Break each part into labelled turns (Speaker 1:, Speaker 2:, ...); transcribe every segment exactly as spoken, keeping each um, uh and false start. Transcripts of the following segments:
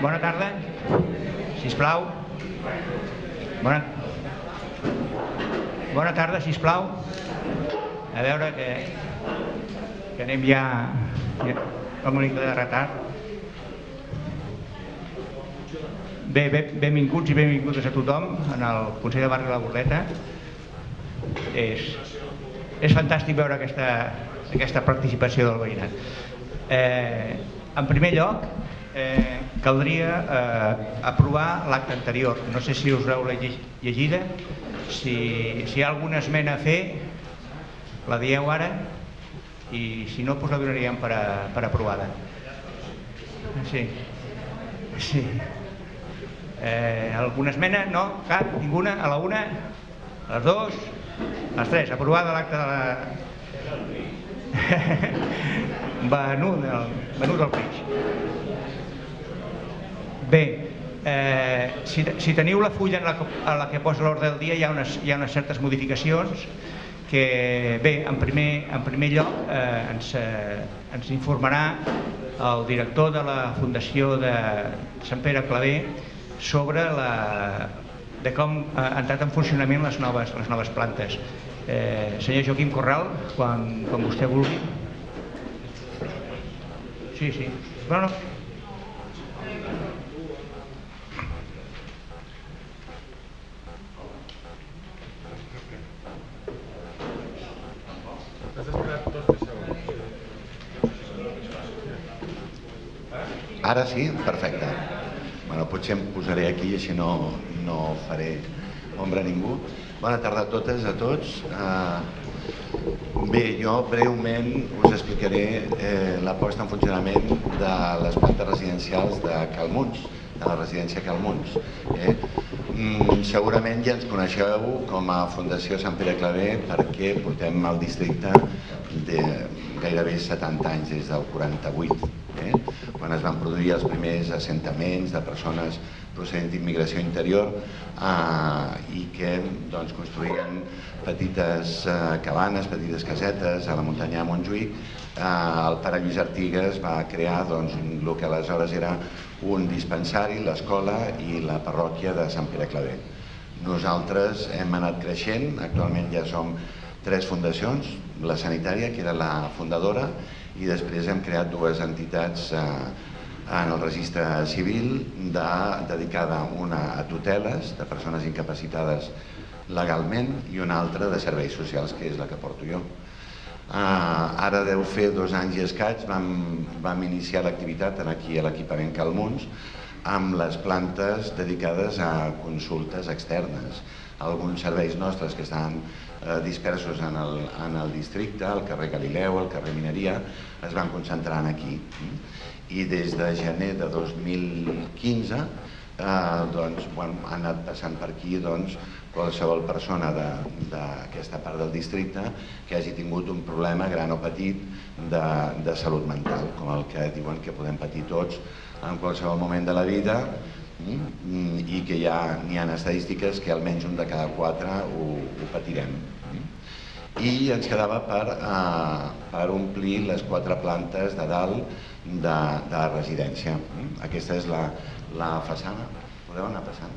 Speaker 1: Bona tarda, sisplau. Bona... Bona tarda, sisplau. A veure que, que anem ja, ja amb una mica de retard. Bé, bé, benvinguts i benvingudes a tothom en el Consell de Barri de la Bordeta. És, és fantàstic veure aquesta, aquesta participació del veïnat. Eh, en primer lloc, eh, caldria eh, aprovar l'acte anterior. No sé si us l'heu llegida. Si, si hi ha alguna esmena a fer, la dieu ara, i si no, doncs la donaríem per, a, per aprovada. Sí. Sí. Eh, alguna esmena? No? Cap? Ninguna? A la una? A les dues? A les tres? Aprovada l'acte de la... Venut del, venut del peix. Bé, eh, si, si teniu la fulla en la, en la que posa l'ordre del dia, hi ha, unes, hi ha unes certes modificacions que, bé, en primer, en primer lloc eh, ens, eh, ens informarà el director de la Fundació de Sant Pere Claver sobre la, de com han entrat en funcionament les noves, les noves plantes. Eh, senyor Joaquim Corral, quan, quan vostè vulgui. Sí, sí. Bueno, no.
Speaker 2: Ara sí? Perfecte. Bueno, potser em posaré aquí i així no, no faré ombra a ningú. Bona tarda a totes, a tots. Uh, bé, jo breument us explicaré eh, la posta en funcionament de les plantes residencials de Calmuns, de la residència Calmuns. Eh? Mm, segurament ja ens coneixeu com a Fundació Sant Pere Claver perquè portem al districte de gairebé setanta anys, des del quaranta-vuit. Eh? Quan es van produir els primers assentaments de persones procedents d'immigració interior eh, i que doncs, construïen petites eh, cabanes, petites casetes a la muntanya de Montjuïc. Eh, el pare Lluís Artigas va crear doncs, el que aleshores era un dispensari, l'escola i la parròquia de Sant Pere Claver. Nosaltres hem anat creixent, actualment ja som tres fundacions, la sanitària, que era la fundadora, i després hem creat dues entitats eh, en el registre civil de, dedicada una a tuteles de persones incapacitades legalment i una altra de serveis socials, que és la que porto jo. Eh, ara deu fer dos anys i escaig vam, vam iniciar l'activitat aquí a l'equipament Calmuns amb les plantes dedicades a consultes externes. Alguns serveis nostres que estan eh, dispersos en el, en el districte, al carrer Galileu, al carrer Mineria, es van concentrant aquí. I des de gener de dos mil quinze eh, doncs, bueno, ha anat passant per aquí doncs, qualsevol persona d'aquesta part del districte que hagi tingut un problema gran o petit de, de salut mental, com el que diuen que podem patir tots en qualsevol moment de la vida, i que ja n'hi ha estadístiques que almenys un de cada quatre ho, ho patirem. I ens quedava per, eh, per omplir les quatre plantes de dalt de, de la residència. Aquesta és la, la façana. Podeu anar passant?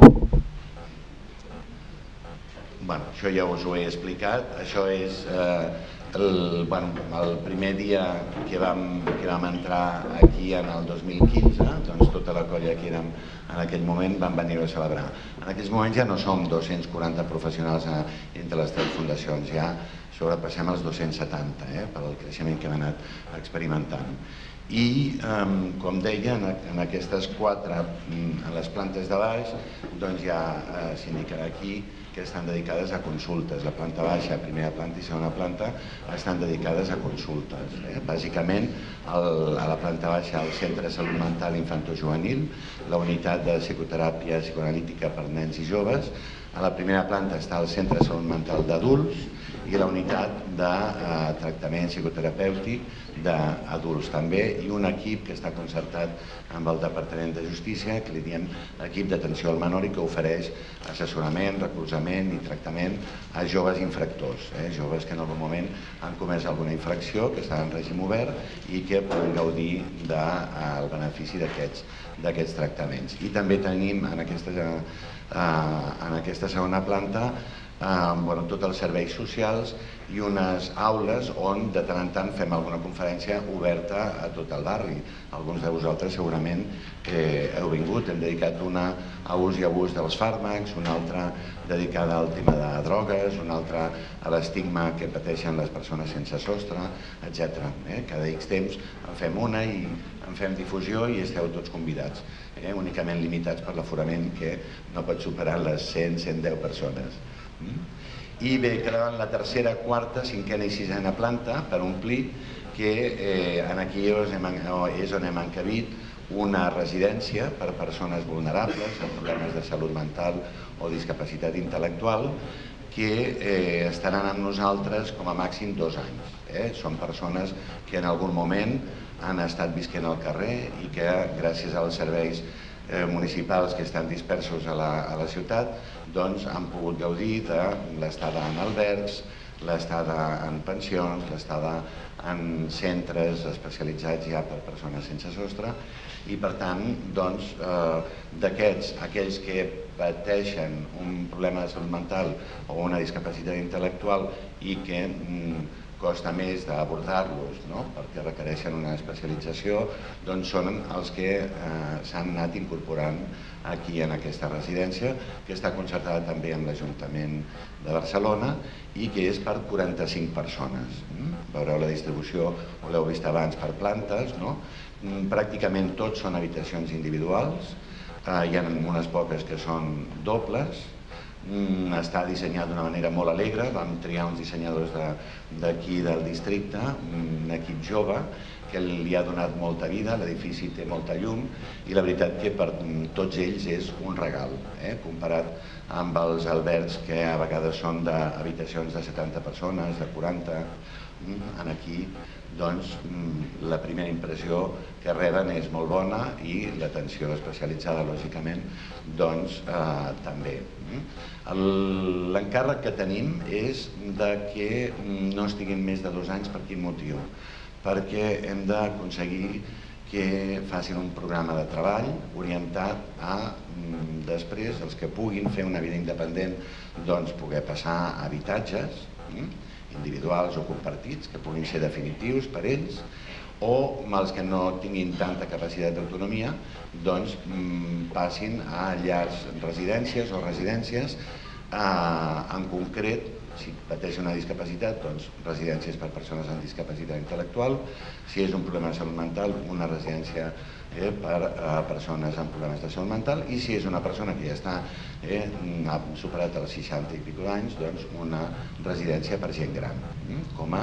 Speaker 2: Bueno, això ja us ho he explicat. Això és eh, el, bueno, el primer dia que vam, que vam entrar aquí en el dos mil quinze, doncs tota la colla que érem en aquell moment vam venir-ho a celebrar. En aquells moments ja no som dos-cents quaranta professionals a, entre les tres fundacions, ja sobrepassem els dos-cents setanta eh, per al creixement que hem anat experimentant. I, eh, com deia, en, en aquestes quatre, en les plantes de baix, doncs ja eh, s'indicarà aquí que estan dedicades a consultes. La planta baixa, primera planta i segona planta, estan dedicades a consultes. Eh? Bàsicament, el, a la planta baixa, el Centre de Salut Mental Infantojuvenil, la unitat de psicoteràpia psicoanalítica per nens i joves. A la primera planta està el Centre de Salut Mental d'Adults i la unitat de tractament psicoterapèutic d'adults també, i un equip que està concertat amb el Departament de Justícia, que li diem equip d'atenció al menor, i que ofereix assessorament, recolzament i tractament a joves infractors, joves que en algun moment han comès alguna infracció, que estan en règim obert i que poden gaudir del benefici d'aquests tractaments. I també tenim en aquesta segona planta tots els serveis socials i unes aules on de tant en tant fem alguna conferència oberta a tot el barri. Alguns de vosaltres segurament heu vingut, hem dedicat una a ús i abús dels fàrmacs, una altra dedicada al tema de drogues, una altra a l'estigma que pateixen les persones sense sostre, etcètera. Cada X temps en fem una i en fem difusió i esteu tots convidats, únicament limitats per l'aforament que no pot superar les cent a cent deu persones. I bé, quedaven la tercera, quarta, cinquena i sisena planta per omplir, que aquí és on hem encabit una residència per a persones vulnerables amb problemes de salut mental o discapacitat intel·lectual, que estaran amb nosaltres com a màxim dos anys. Són persones que en algun moment han estat visquent al carrer i que gràcies als serveis municipals que estan dispersos a la ciutat han pogut gaudir de l'estada en albergs, l'estada en pensions, l'estada en centres especialitzats ja per persones sense sostre, i per tant d'aquests, aquells que pateixen un problema de salut mental o una discapacitat intel·lectual i que costa més d'abordar-los perquè requereixen una especialització, doncs són els que s'han anat incorporant aquí en aquesta residència, que està concertada també amb l'Ajuntament de Barcelona i que és per quaranta-cinc persones. Veureu la distribució, ho l'heu vist abans, per plantes. Pràcticament tots són habitacions individuals, hi ha unes poques que són dobles. Està dissenyat d'una manera molt alegre, vam triar uns dissenyadors d'aquí del districte, un equip jove que li ha donat molta vida, l'edifici té molta llum i la veritat que per tots ells és un regal, comparat amb els albergs que a vegades són d'habitacions de setanta persones, de quaranta. Aquí doncs la primera impressió que reben és molt bona i l'atenció especialitzada lògicament doncs també. L'encàrrec que tenim és que no estiguin més de dos anys. Per quin motiu? Perquè hem d'aconseguir que facin un programa de treball orientat a després els que puguin fer una vida independent doncs poder passar a habitatges individuals o compartits que puguin ser definitius per ells, o els que no tinguin tanta capacitat d'autonomia doncs passin a llars residències o residències en concret. Si pateix una discapacitat, doncs residències per persones amb discapacitat intel·lectual. Si és un problema de salut mental, una residència per a persones amb problemes de salut mental. I si és una persona que ja ha superat els seixanta i escaig d'anys, doncs una residència per gent gran, com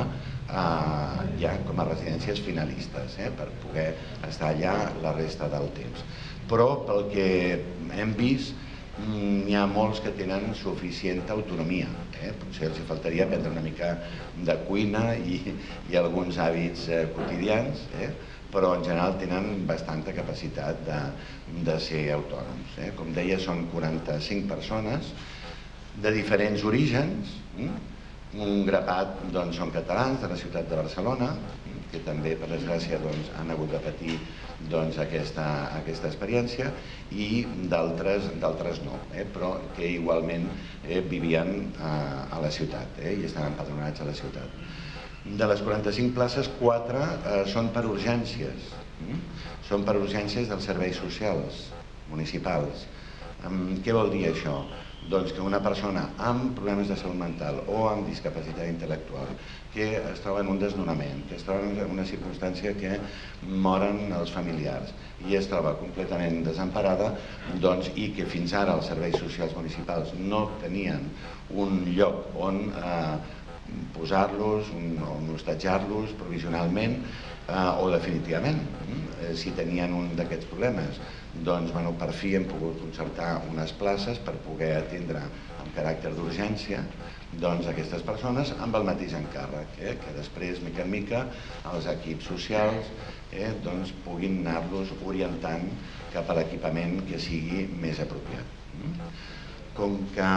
Speaker 2: a residències finalistes, per poder estar allà la resta del temps. Però pel que hem vist, n'hi ha molts que tenen suficient autonomia. Potser els faltaria aprendre una mica de cuina i alguns hàbits quotidians, però en general tenen bastanta capacitat de ser autònoms. Com deia, són quaranta-cinc persones de diferents orígens. Un grapat són catalans de la ciutat de Barcelona, que també, per desgràcia, han hagut de patir aquesta experiència, i d'altres no, però que igualment vivien a la ciutat i estan empadronats a la ciutat. De les quaranta-cinc places, quatre són per urgències. Són per urgències dels serveis socials municipals. Què vol dir això? Doncs que una persona amb problemes de salut mental o amb discapacitat intel·lectual que es troba en un desnonament, que es troba en una circumstància que moren els familiars i es troba completament desemparada i que fins ara els serveis socials municipals no tenien un lloc on posar-los, on hostatjar-los provisionalment o definitivament, si tenien un d'aquests problemes, doncs, bueno, per fi hem pogut concertar unes places per poder atendre amb caràcter d'urgència doncs, aquestes persones amb el mateix encàrrec, eh, que després, mica en mica, els equips socials eh, doncs, puguin anar-los orientant cap a l'equipament que sigui més apropiat. Com que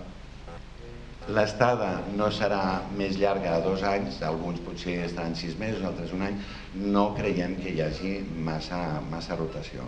Speaker 2: l'estada no serà més llarga de dos anys, alguns potser estaran sis mesos, altres un any, no creiem que hi hagi massa, massa rotació.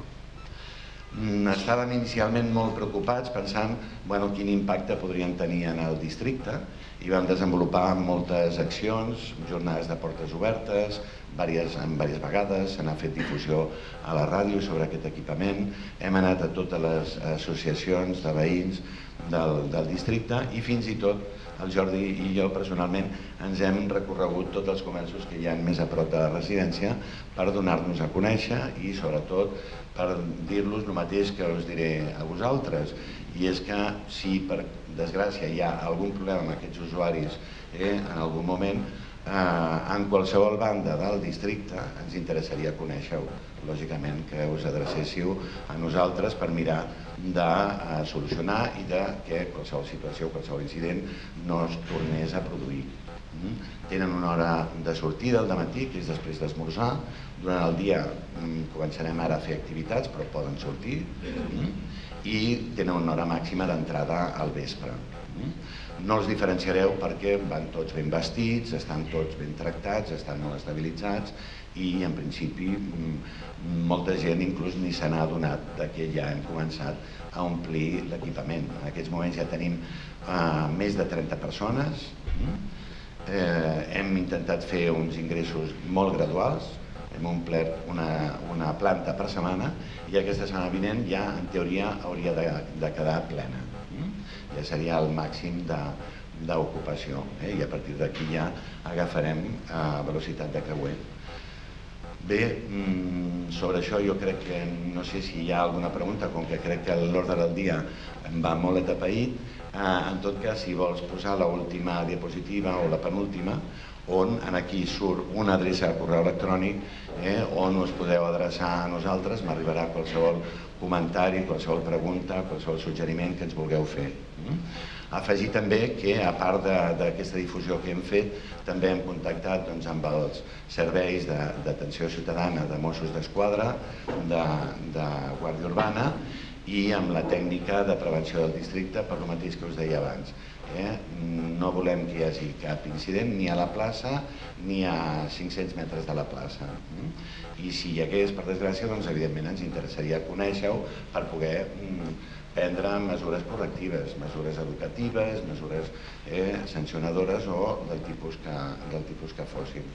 Speaker 2: Estàvem inicialment molt preocupats pensant bueno, quin impacte podrien tenir en el districte i vam desenvolupar moltes accions, jornades de portes obertes, diverses, en diverses vegades, se n'ha fet difusió a la ràdio sobre aquest equipament, hem anat a totes les associacions de veïns del, del districte i fins i tot el Jordi i jo personalment ens hem recorregut tots els comerços que hi ha més a prop de la residència per donar-nos a conèixer i sobretot per dir-los el mateix que us diré a vosaltres, i és que si per desgràcia hi ha algun problema amb aquests usuaris eh, en algun moment, eh, en qualsevol banda del districte ens interessaria conèixer-ho. Lògicament que us adrecéssiu a nosaltres per mirar de eh, solucionar i de que qualsevol situació, qualsevol incident no es tornés a produir. Mm? Tenen una hora de sortida al dematí, que és després d'esmorzar. Durant el dia mm, començarem ara a fer activitats, però poden sortir. Mm? I tenen una hora màxima d'entrada al vespre. Mm? No els diferenciareu perquè van tots ben vestits, estan tots ben tractats, estan molt estabilitzats i en principi molta gent inclús ni se n'ha adonat que ja hem començat a omplir l'equipament. En aquests moments ja tenim eh, més de trenta persones. Eh, hem intentat fer uns ingressos molt graduals, hem omplert una, una planta per setmana i aquesta setmana vinent ja en teoria hauria de, de quedar plena. Ja seria el màxim d'ocupació eh? I a partir d'aquí ja agafarem eh, velocitat de creuer. Bé, sobre això jo crec que no sé si hi ha alguna pregunta, com que crec que l'ordre del dia va molt atapeït. En tot cas, si vols posar l'última diapositiva o la penúltima, on aquí surt una adreça de correu electrònic eh, on us podeu adreçar a nosaltres, m'arribarà qualsevol comentari, qualsevol pregunta, qualsevol suggeriment que ens vulgueu fer. Afegir també que, a part d'aquesta difusió que hem fet, també hem contactat doncs, amb els serveis d'atenció ciutadana de Mossos d'Esquadra, de, de Guàrdia Urbana i amb la tècnica de prevenció del districte, per el mateix que us deia abans. Eh? No volem que hi hagi cap incident ni a la plaça ni a cinc-cents metres de la plaça. I si hi hagués, per desgràcia, doncs evidentment ens interessaria conèixer-ho per poder prendre mesures correctives, mesures educatives, mesures eh, sancionadores o del tipus que, del tipus que fossin.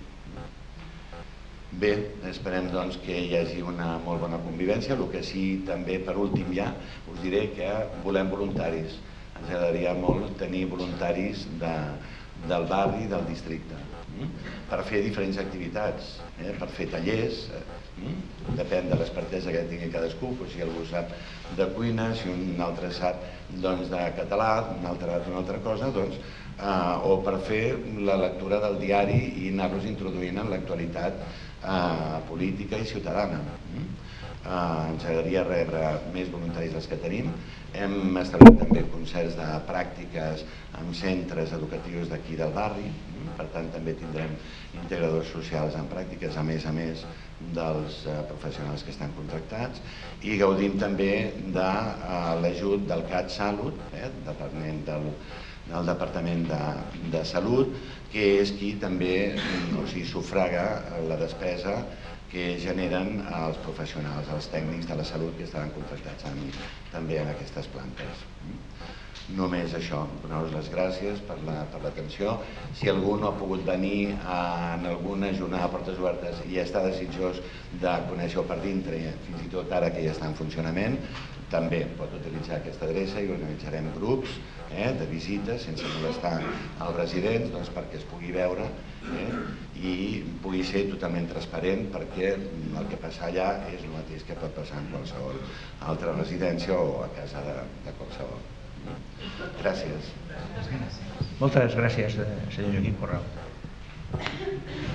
Speaker 2: Bé, esperem doncs, que hi hagi una molt bona convivència. El que sí, també, per últim ja, us diré que volem voluntaris. Ens agradaria molt tenir voluntaris de, del barri, del districte, per fer diferents activitats, eh? Per fer tallers, eh? Depèn de l'expertesa que tingui cadascú, doncs si algú sap de cuina, si un altre sap doncs, de català, un altre d'una altra cosa, doncs, eh, o per fer la lectura del diari i anar-los introduint en l'actualitat eh, política i ciutadana. Uh, ens agradaria rebre més voluntaris dels que tenim. Hem establert també concerts de pràctiques amb centres educatius d'aquí del barri, per tant també tindrem integradors socials en pràctiques a més a més dels uh, professionals que estan contractats, i gaudim també de uh, l'ajut del CatSalut, eh, departament del, del Departament de, de Salut, que és qui també o sigui, sufraga la despesa que generen els professionals, els tècnics de la salut que estaran contractats en, també en aquestes plantes. Només això, donar-vos les gràcies per l'atenció. Si algú no ha pogut venir en alguna jornada de portes obertes i està desitjós de conèixer-ho per dintre, fins i tot ara que ja està en funcionament, també pot utilitzar aquesta adreça i organitzarem grups eh, de visites sense molestar els residents doncs, perquè es pugui veure eh, i pugui ser totalment transparent, perquè el que passa allà és el mateix que pot passar en qualsevol altra residència o a casa de, de qualsevol. Gràcies.
Speaker 1: Moltes gràcies, senyor Joaquim Corral.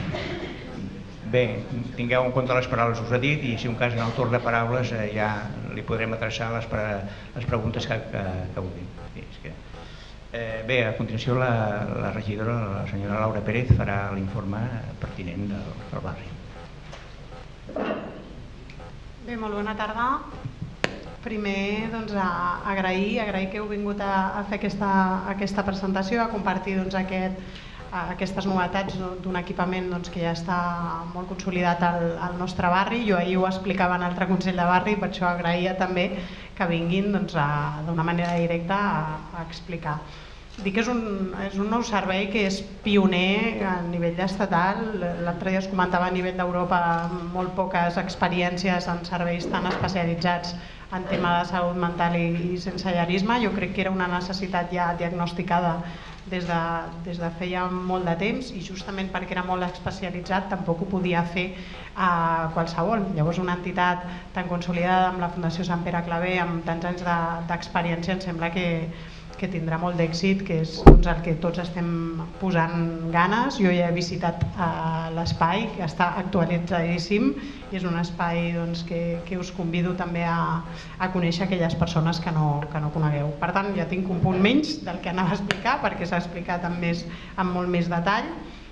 Speaker 1: Bé, tingueu en compte les paraules que us he dit i si un cas en el torn de paraules eh, ja li podrem adreçar les, pre, les preguntes que, que, que vulguin. Sí, és que... Eh, bé, a continuació la, la regidora, la senyora Laura Pérez, farà l'informe pertinent del, del barri.
Speaker 3: Bé, molt bona tarda. Primer, doncs, a agrair, agrair que heu vingut a, a fer aquesta, aquesta presentació, a compartir doncs, aquest, aquestes novetats d'un equipament doncs, que ja està molt consolidat al, al nostre barri. Jo ahir ho explicava en l'altre Consell de Barri, per això agraïa també que vinguin doncs, d'una manera directa a, a explicar. Dic que és un, és un nou servei que és pioner a nivell estatal. L'altre dia es comentava a nivell d'Europa molt poques experiències en serveis tan especialitzats en tema de salut mental i, i sensellarisme. Jo crec que era una necessitat ja diagnosticada des de, des de feia molt de temps i justament perquè era molt especialitzat tampoc ho podia fer a qualsevol. Llavors una entitat tan consolidada amb la Fundació Sant Pere Claver amb tants anys d'experiència em sembla que que tindrà molt d'èxit, que és doncs, el que tots estem posant ganes. Jo ja he visitat uh, l'espai, que està actualitzadíssim i és un espai doncs, que, que us convido també a, a conèixer aquelles persones que no, que no conegueu. Per tant, ja tinc un punt menys del que anava a explicar, perquè s'ha explicat amb, més, amb molt més detall.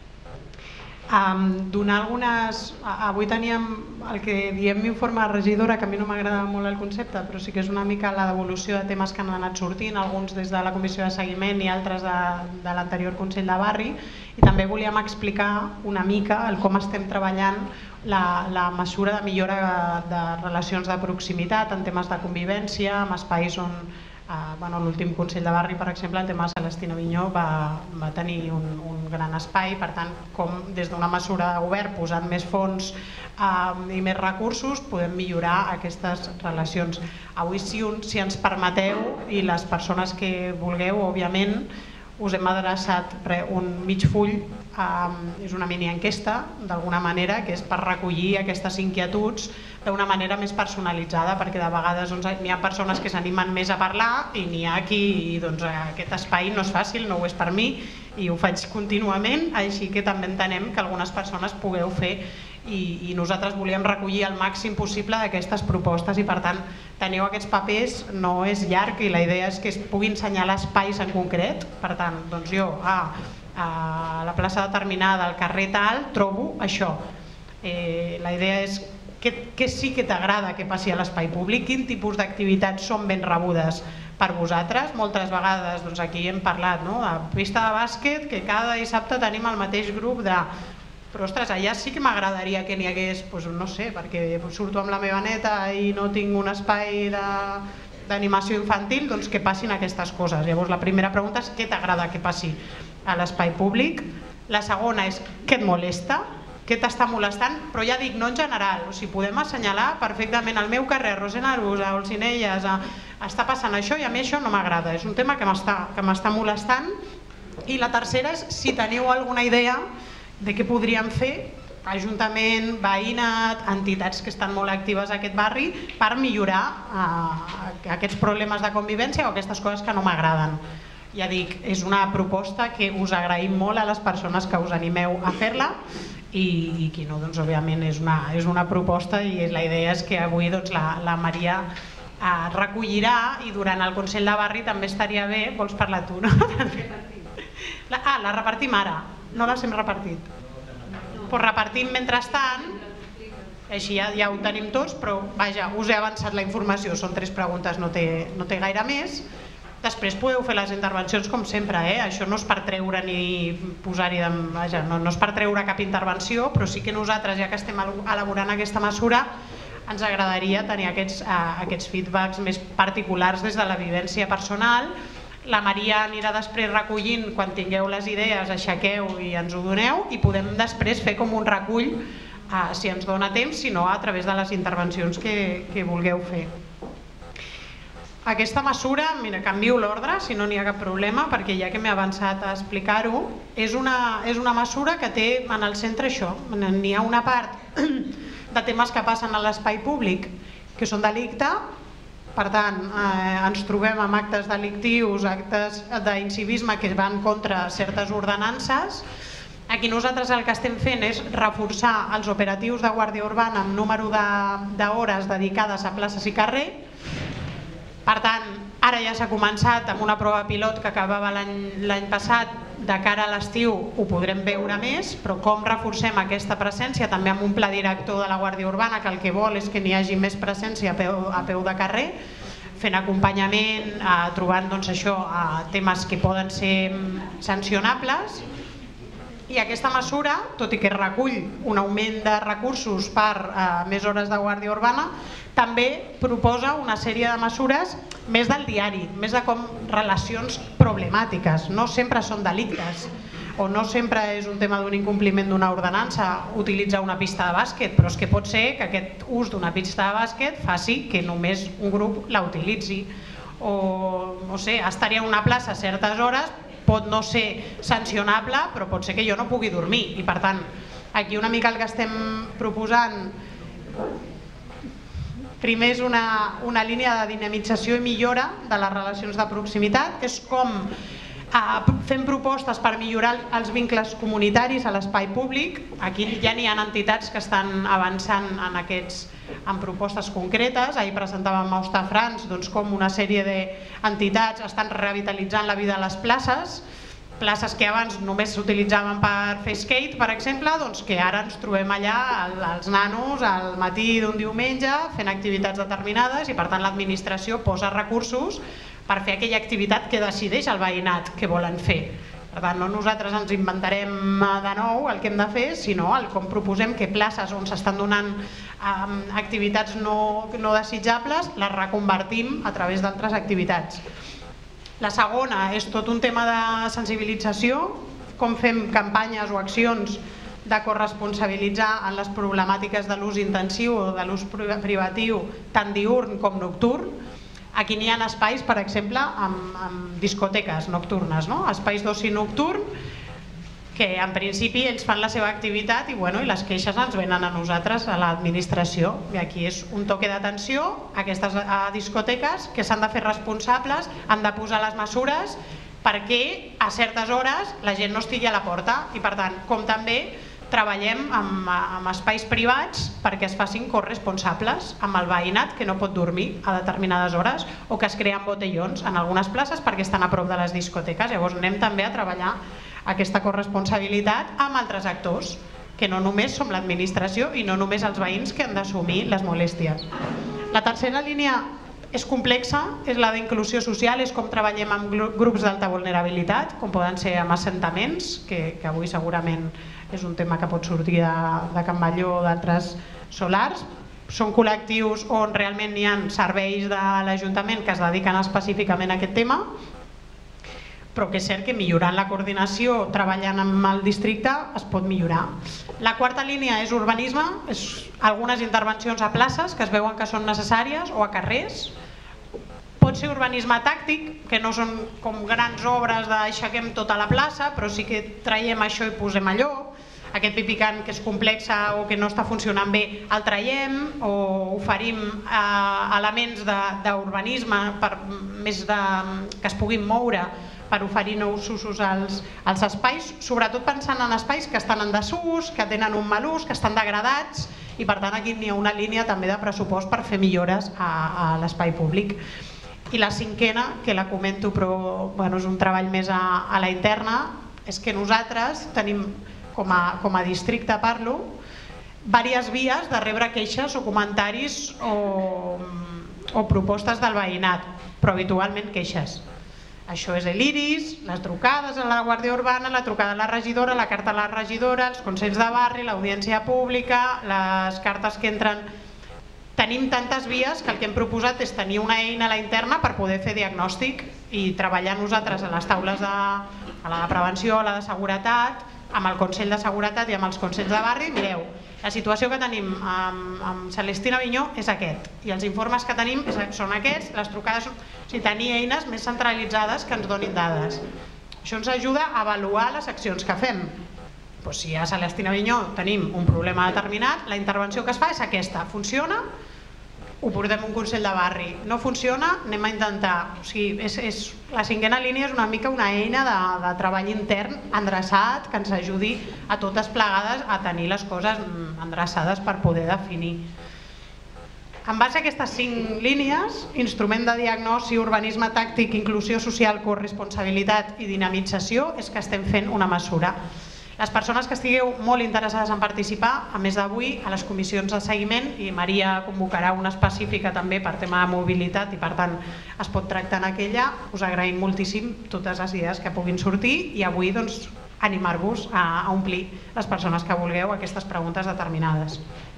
Speaker 3: Um, donar algunes... Avui teníem el que diem informe de regidora, que a mi no m'agrada molt el concepte, però sí que és una mica la devolució de temes que han anat sortint, alguns des de la comissió de seguiment i altres de, de l'anterior Consell de Barri, i també volíem explicar una mica el com estem treballant la, la mesura de millora de relacions de proximitat en temes de convivència, en espais on Uh, bueno, l'últim Consell de Barri, per exemple, el tema de Celestina Vinyó va, va tenir un, un gran espai, per tant, com des d'una mesura de govern posant més fons uh, i més recursos podem millorar aquestes relacions. Avui, si, un, si ens permeteu, i les persones que vulgueu, òbviament, us hem adreçat un mig full, um, és una mini enquesta, d'alguna manera, que és per recollir aquestes inquietuds d'una manera més personalitzada, perquè de vegades doncs, hi ha persones que s'animen més a parlar i n'hi ha qui doncs, aquest espai no és fàcil, no ho és per mi i ho faig contínuament, així que també entenem que algunes persones pugueu fer i, i nosaltres volíem recollir el màxim possible d'aquestes propostes i per tant teniu aquests papers, no és llarg i la idea és que es puguin assenyalar espais en concret, per tant doncs jo a, a la plaça determinada del carrer tal trobo això. Eh, la idea és què, què sí que t'agrada que passi a l'espai públic, quin tipus d'activitats són ben rebudes per vosaltres. Moltes vegades doncs, aquí hem parlat no? de pista de bàsquet, que cada dissabte tenim el mateix grup de... Però ostres, allà sí que m'agradaria que n'hi hagués, doncs, no sé, perquè surto amb la meva neta i no tinc un espai d'animació infantil, doncs que passin aquestes coses. Llavors la primera pregunta és què t'agrada que passi a l'espai públic. La segona és què et molesta, què t'està molestant, però ja dic, no en general, o sigui, podem assenyalar perfectament al meu carrer, a Rosenarusa, a Olzinelles, a... està passant això i a mi això no m'agrada, és un tema que m'està molestant. I la tercera és si teniu alguna idea de què podríem fer, ajuntament, veïnat, entitats que estan molt actives a aquest barri per millorar eh, aquests problemes de convivència o aquestes coses que no m'agraden. Ja dic, és una proposta que us agraïm molt a les persones que us animeu a fer-la i, i qui no, doncs òbviament és una, és una proposta i la idea és que avui doncs, la, la Maria eh, recollirà i durant el Consell de Barri també estaria bé, vols parlar tu, no? La, ah, la repartim ara. No les hem repartit. Pues repartim mentrestant, així ja, ja ho tenim tots, però vaja, us he avançat la informació, són tres preguntes, no té, no té gaire més. Després podeu fer les intervencions com sempre, eh? Això no és per treure ni posar-hi, vaja, no, no és per treure cap intervenció, però sí que nosaltres, ja que estem elaborant aquesta mesura, ens agradaria tenir aquests, eh, aquests feedbacks més particulars des de la vivència personal. La Maria anirà després recollint, quan tingueu les idees, aixequeu i ens ho doneu i podem després fer com un recull, eh, si ens dona temps, si no a través de les intervencions que, que vulgueu fer. Aquesta mesura, mira, canvio l'ordre, si no n'hi ha cap problema, perquè ja que m'he avançat a explicar-ho, és una, és una mesura que té en el centre això. N'hi ha una part de temes que passen a l'espai públic, que són delicte. Per tant, eh, ens trobem amb actes delictius, actes d'incivisme que van contra certes ordenances. Aquí nosaltres el que estem fent és reforçar els operatius de Guàrdia Urbana amb número d'hores dedicades a places i carrer Per tant, ara ja s'ha començat amb una prova pilot que acabava l'any passat. De cara a l'estiu ho podrem veure més, però com reforcem aquesta presència també amb un pla director de la Guàrdia Urbana que el que vol és que n'hi hagi més presència a peu, a peu de carrer, fent acompanyament, eh, trobant doncs, això, eh, temes que poden ser sancionables. I aquesta mesura, tot i que recull un augment de recursos per eh, més hores de Guàrdia Urbana, també proposa una sèrie de mesures més del diari, més de com relacions problemàtiques. No sempre són delictes, o no sempre és un tema d'un incompliment d'una ordenança utilitzar una pista de bàsquet, però és que pot ser que aquest ús d'una pista de bàsquet faci que només un grup la utilitzi. O, no sé, estar a una plaça a certes hores pot no ser sancionable, però pot ser que jo no pugui dormir. I per tant, aquí una mica el que estem proposant primer és una, una línia de dinamització i millora de les relacions de proximitat, és com eh, fem propostes per millorar els vincles comunitaris a l'espai públic. Aquí ja n'hi ha entitats que estan avançant en, aquests, en propostes concretes. Ahir presentàvem a Hostafrancs doncs, com una sèrie d'entitats estan revitalitzant la vida a les places, places que abans només s'utilitzaven per fer skate, per exemple, doncs que ara ens trobem allà els nanos al matí d'un diumenge fent activitats determinades i per tant l'administració posa recursos per fer aquella activitat que decideix el veïnat que volen fer. Per tant, no nosaltres ens inventarem de nou el que hem de fer, sinó el com proposem que places on s'estan donant um, activitats no, no desitjables les reconvertim a través d'altres activitats. La segona és tot un tema de sensibilització, com fem campanyes o accions de corresponsabilitzar en les problemàtiques de l'ús intensiu o de l'ús privatiu tant diürn com nocturn. Aquí n'hi ha espais, per exemple, amb, amb discoteques nocturnes, no? Espais d'oci nocturn que en principi ells fan la seva activitat i, bueno, i les queixes ens venen a nosaltres, a l'administració. I aquí és un toque d'atenció a aquestes a discoteques que s'han de fer responsables, han de posar les mesures perquè a certes hores la gent no estigui a la porta i per tant, com també treballem amb, amb espais privats perquè es facin corresponsables amb el veïnat que no pot dormir a determinades hores o que es creen botellons en algunes places perquè estan a prop de les discoteques. Llavors anem també a treballar aquesta corresponsabilitat amb altres actors, que no només som l'administració i no només els veïns que han d'assumir les molèsties. La tercera línia és complexa, és la d'inclusió social, és com treballem amb grups d'alta vulnerabilitat, com poden ser amb assentaments, que, que avui segurament és un tema que pot sortir de, de Can Batlló o d'altres solars. Són col·lectius on realment hi ha serveis de l'Ajuntament que es dediquen específicament a aquest tema, però que és cert que millorant la coordinació, treballant amb el districte, es pot millorar. La quarta línia és urbanisme, és algunes intervencions a places que es veuen que són necessàries o a carrers. Pot ser urbanisme tàctic, que no són com grans obres d'aixequem tota la plaça, però sí que traiem això i posem allò. Aquest pipicant que és complex o que no està funcionant bé el traiem o oferim eh, elements d'urbanisme per més de, que es puguin moure per oferir nous usos als, als espais, sobretot pensant en espais que estan en desús, que tenen un mal ús, que estan degradats i per tant aquí n'hi ha una línia també de pressupost per fer millores a, a l'espai públic. I la cinquena, que la comento però bueno, és un treball més a, a la interna, és que nosaltres tenim com a, com a districte parlo, diverses vies de rebre queixes o comentaris o, o propostes del veïnat, però habitualment queixes. Això és l'Iris, les trucades a la Guàrdia Urbana, la trucada a la regidora, la carta a la regidora, els consells de barri, l'audiència pública, les cartes que entren... Tenim tantes vies que el que hem proposat és tenir una eina a la interna per poder fer diagnòstic i treballar nosaltres a les taules de, a la de prevenció, a la de seguretat, amb el Consell de Seguretat i amb els Consells de Barri. Mireu, la situació que tenim amb, amb Celestina Vinyó és aquest i els informes que tenim són aquests, les trucades són... O sigui, tenir eines més centralitzades que ens donin dades. Això ens ajuda a avaluar les accions que fem. Pues si a Celestina Vinyó tenim un problema determinat, la intervenció que es fa és aquesta. Funciona? Ho portem a un Consell de Barri. No funciona? Anem a intentar. O sigui, és, és, la cinquena línia és una mica una eina de, de treball intern endreçat que ens ajudi a totes plegades a tenir les coses endreçades per poder definir. En base a aquestes cinc línies, instrument de diagnosi, urbanisme tàctic, inclusió social, corresponsabilitat i dinamització, és que estem fent una mesura. Les persones que estigueu molt interessades en participar, a més d'avui, a les comissions de seguiment, i Maria convocarà una específica també per tema de mobilitat i per tant es pot tractar en aquella, us agraïm moltíssim totes les idees que puguin sortir i avui doncs, animar-vos a omplir les persones que vulgueu aquestes preguntes determinades.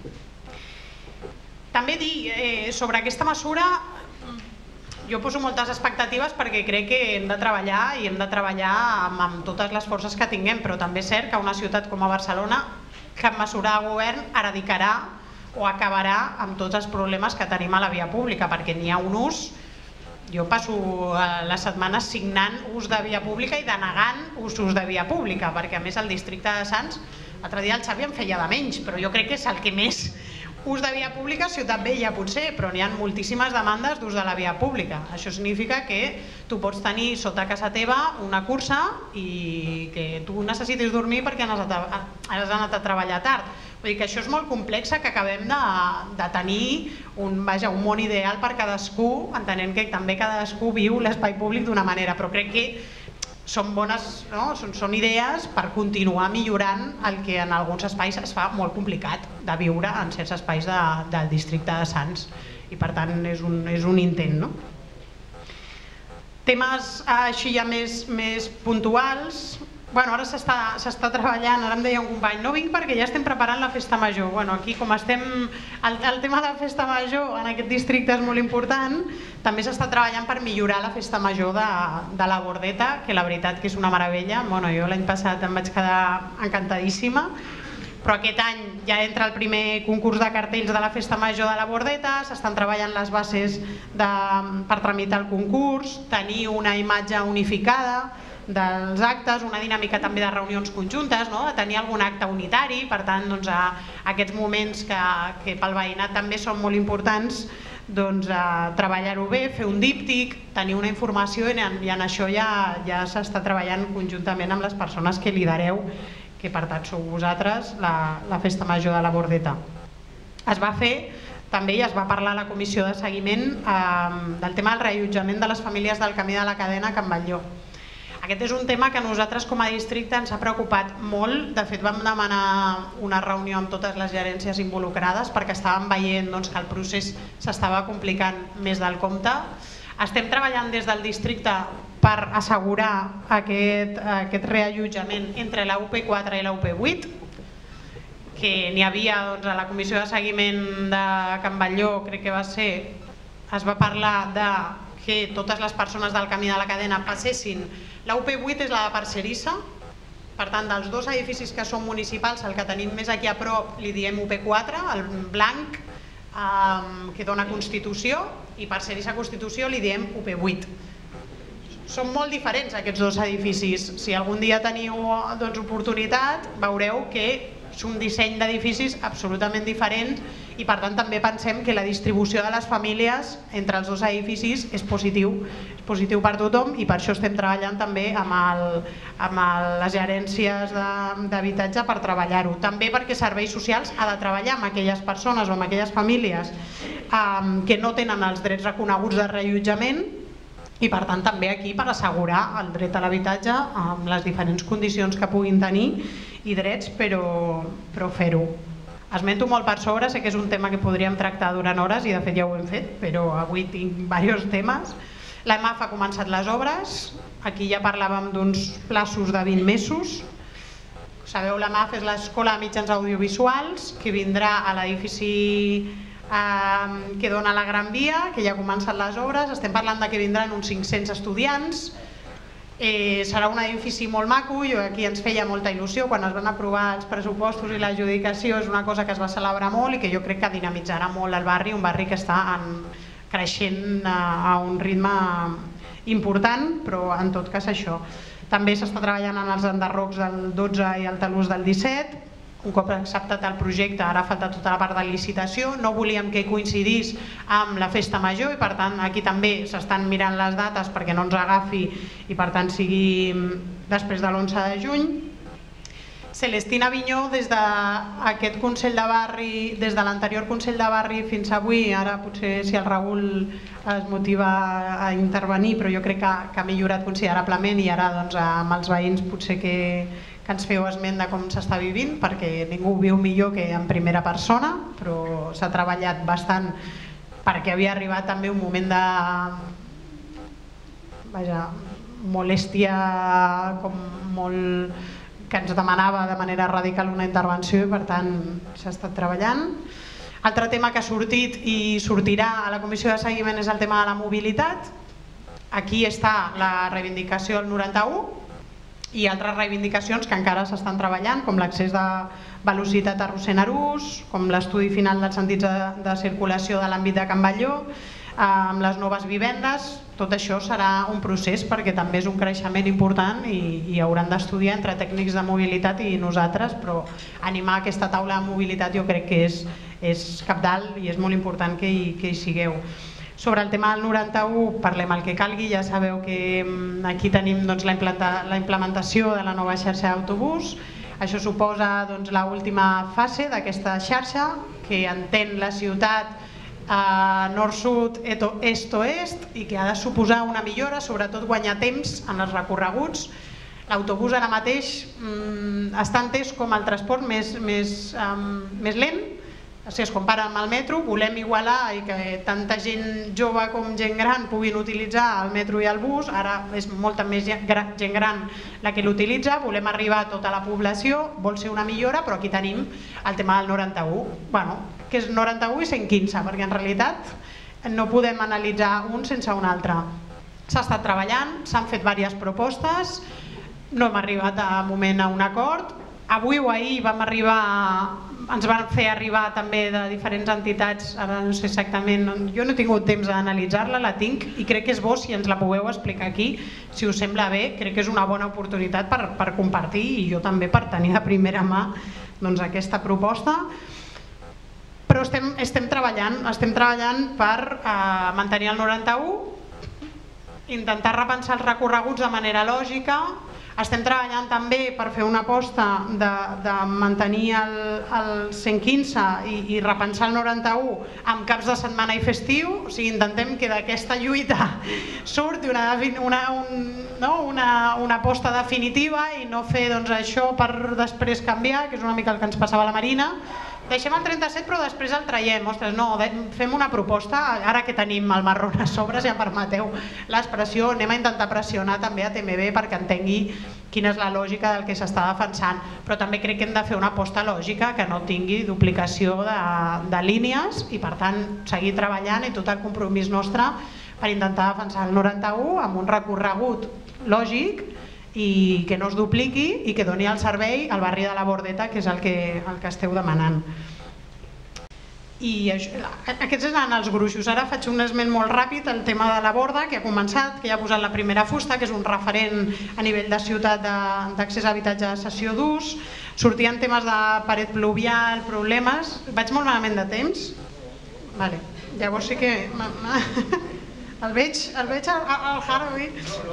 Speaker 3: També dir, eh, sobre aquesta mesura, jo poso moltes expectatives perquè crec que hem de treballar i hem de treballar amb, amb totes les forces que tinguem, però també és cert que una ciutat com a Barcelona, cap mesura de govern eradicarà o acabarà amb tots els problemes que tenim a la via pública, perquè n'hi ha un ús. Jo passo les setmanes signant ús de via pública i denegant usos de via pública, perquè a més el districte de Sants, l'altre dia el Xavi em feia de menys, però jo crec que és el que més ús de via pública, Ciutat Vella potser, però n'hi ha moltíssimes demandes d'ús de la via pública. Això significa que tu pots tenir sota casa teva una cursa i que tu necessitis dormir perquè has anat a treballar tard. Vull dir que això és molt complex, que acabem de, de tenir un, vaja, un món ideal per cadascú, entenent que també cadascú viu l'espai públic d'una manera, però crec que són bones, no? són, són idees per continuar millorant el que en alguns espais es fa molt complicat de viure en certs espais de, del districte de Sants i per tant és un, és un intent. No? Temes així ja més, més puntuals. Bueno, ara s'està treballant, ara em deia un company, no vinc perquè ja estem preparant la festa major. Bueno, aquí com estem, el, el tema de la festa major en aquest districte és molt important, també s'està treballant per millorar la festa major de, de la Bordeta, que la veritat que és una meravella. Bueno, jo l'any passat em vaig quedar encantadíssima, però aquest any ja entra el primer concurs de cartells de la festa major de la Bordeta, s'estan treballant les bases de, per tramitar el concurs, tenir una imatge unificada dels actes, una dinàmica també de reunions conjuntes, no? De tenir algun acte unitari, per tant doncs, a, a aquests moments que, que pel veïnat també són molt importants, doncs, treballar-ho bé, fer un díptic, tenir una informació i en, i en això ja, ja s'està treballant conjuntament amb les persones que lidereu, que per tant sou vosaltres, la, la festa major de la Bordeta. Es va fer també i es va parlar a la comissió de seguiment eh, del tema del reallotjament de les famílies del Camí de la Cadena a Can Batlló. Aquest és un tema que a nosaltres com a districte ens ha preocupat molt. De fet, vam demanar una reunió amb totes les gerències involucrades perquè estàvem veient doncs, que el procés s'estava complicant més del compte. Estem treballant des del districte per assegurar aquest, aquest reallotjament entre la U P quatre i la U P vuit, que n'hi havia doncs, a la comissió de seguiment de Can Batlló, crec que va ser, es va parlar de que totes les persones del Camí de la Cadena passessin. La U P vuit és la de Parcerissa, per tant dels dos edificis que són municipals, el que tenim més aquí a prop li diem U P quatre, el blanc eh, que dona Constitució, i Parcerissa Constitució li diem U P vuit. Són molt diferents aquests dos edificis. Si algun dia teniu doncs, oportunitat, veureu que és un disseny d'edificis absolutament diferent i per tant també pensem que la distribució de les famílies entre els dos edificis és positiu, és positiu per tothom i per això estem treballant també amb, el, amb el, les gerències d'habitatge per treballar-ho. També perquè Serveis Socials ha de treballar amb aquelles persones o amb aquelles famílies eh, que no tenen els drets reconeguts de reallotjament i per tant també aquí per assegurar el dret a l'habitatge amb les diferents condicions que puguin tenir i drets, però, però fer-ho. Esmento molt per sobre, sé que és un tema que podríem tractar durant hores i de fet ja ho hem fet, però avui tinc diversos temes. La E M A F ha començat les obres, aquí ja parlàvem d'uns plaços de vint mesos. Sabeu, la E M A F és l'Escola de Mitjans Audiovisuals, que vindrà a l'edifici eh, que dona la Gran Via, que ja ha començat les obres, estem parlant de que vindran uns cinc-cents estudiants. Eh, serà un edifici molt maco, jo aquí ens feia molta il·lusió quan es van aprovar els pressupostos i l'adjudicació, és una cosa que es va celebrar molt i que jo crec que dinamitzarà molt el barri, un barri que està en, creixent a, a un ritme important, però en tot cas això. També s'està treballant en els enderrocs del dotze i el talús del disset, un cop acceptat el projecte ara falta tota la part de licitació, no volíem que coincidís amb la festa major i per tant aquí també s'estan mirant les dates perquè no ens agafi i per tant sigui després de l'onze de juny. Celestina Vinyó, des d'aquest Consell de Barri, des de l'anterior Consell de Barri fins avui, ara potser si el Raül es motiva a intervenir, però jo crec que, que ha millorat considerablement i ara doncs, amb els veïns potser que, que ens feu esment de com s'està vivint, perquè ningú viu millor que en primera persona, però s'ha treballat bastant perquè havia arribat també un moment de vaja, molèstia com molt que ens demanava de manera radical una intervenció i per tant s'ha estat treballant. Altre tema que ha sortit i sortirà a la comissió de seguiment és el tema de la mobilitat. Aquí està la reivindicació del noranta-u i altres reivindicacions que encara s'estan treballant, com l'accés de velocitat a Rossend-Arús, com l'estudi final dels sentits de, de circulació de l'àmbit de Can Batlló, amb les noves vivendes. Tot això serà un procés perquè també és un creixement important i, i hauran d'estudiar entre tècnics de mobilitat i nosaltres, però animar aquesta taula de mobilitat jo crec que és, és cabdal i és molt important que hi, que hi sigueu. Sobre el tema del noranta-u parlem el que calgui, ja sabeu que aquí tenim doncs, la, implanta, la implementació de la nova xarxa d'autobús. Això suposa doncs, l'última fase d'aquesta xarxa que entén la ciutat a nord-sud, est-oest i que ha de suposar una millora, sobretot guanyar temps en els recorreguts. L'autobús ara mateix mm, està entès com el transport més, més, um, més lent. Si es compara amb el metro, volem igualar i que tanta gent jove com gent gran puguin utilitzar el metro i el bus. Ara és molta més gent gran la que l'utilitza, volem arribar a tota la població, vol ser una millora, però aquí tenim el tema del noranta-u. Bueno, que és noranta-u i cent quinze, perquè en realitat no podem analitzar un sense un altre. S'ha estat treballant, s'han fet diverses propostes, no hem arribat a moment a un acord. Avui o ahir vam arribar, ens van fer arribar també de diferents entitats, ara no sé exactament, jo no he tingut temps d'analitzar-la, la tinc i crec que és bo si ens la pugueu explicar aquí, si us sembla bé, crec que és una bona oportunitat per, per compartir i jo també per tenir de primera mà doncs, aquesta proposta. Però estem, estem treballant, estem treballant per eh, mantenir el noranta-u, intentar repensar els recorreguts de manera lògica. Estem treballant també per fer una aposta de, de mantenir el, el cent quinze i, i repensar el noranta-u amb caps de setmana i festiu. O sigui, intentem que d'aquesta lluita surti una, una, un, no? una, una aposta definitiva i no fer doncs, això per després canviar, que és una mica el que ens passava a la Marina. Deixem el trenta-set però després el traiem. Ostres, no, fem una proposta, ara que tenim el marrón a sobre, si em permeteu l'expressió, anem a intentar pressionar també a T M B perquè entengui quina és la lògica del que s'està defensant, però també crec que hem de fer una aposta lògica que no tingui duplicació de, de línies i per tant seguir treballant i tot el compromís nostre per intentar defensar el noranta-u amb un recorregut lògic i que no es dupliqui i que doni el servei al barri de la Bordeta, que és el que, el que esteu demanant. I això, aquests eren els gruixos. Ara faig un esment molt ràpid al tema de la Borda, que ha començat, que ja ha posat la primera fusta, que és un referent a nivell de ciutat d'accés a habitatge de cessió d'ús. Sortien temes de paret pluvial, problemes. Vaig molt malament de temps? Vale. Llavors sí que... El veig, el veig al, al Harvey.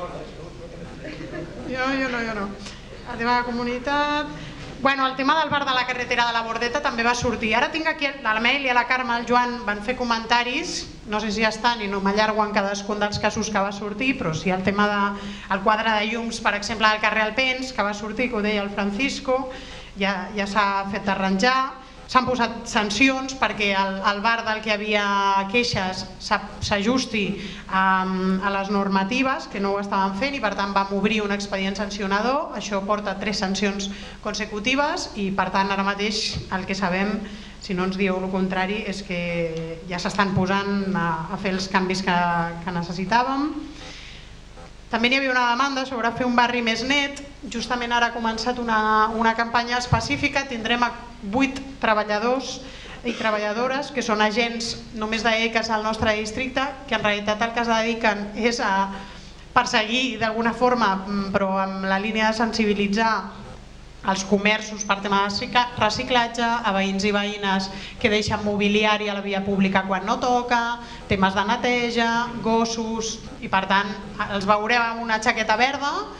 Speaker 3: Jo, jo no, jo no. El tema de la comunitat... Bueno, el tema del bar de la carretera de la Bordeta també va sortir. Ara tinc aquí l'Amèlia, la Carme, el Joan, van fer comentaris, no sé si ja estan i no m'allargo en cadascun dels casos que va sortir, però sí el tema del quadre de llums, per exemple, del carrer Alpens, que va sortir, que ho deia el Francisco, ja, ja s'ha fet arranjar. S'han posat sancions perquè el, el bar del que hi havia queixes s'ajusti a, a les normatives, que no ho estaven fent i per tant vam obrir un expedient sancionador. Això porta tres sancions consecutives i per tant ara mateix el que sabem, si no ens dieu el contrari, és que ja s'estan posant a, a fer els canvis que, que necessitàvem. També n'hi havia una demanda sobre fer un barri més net. Justament ara ha començat una, una campanya específica. Tindrem vuit treballadors i treballadores que són agents només d'E C A S al nostre districte, que en realitat el que es dediquen és a perseguir d'alguna forma, però amb la línia de sensibilitzar els comerços per tema de reciclatge, a veïns i veïnes que deixen mobiliari a la via pública quan no toca, temes de neteja, gossos, i per tant els veureu amb una jaqueta verda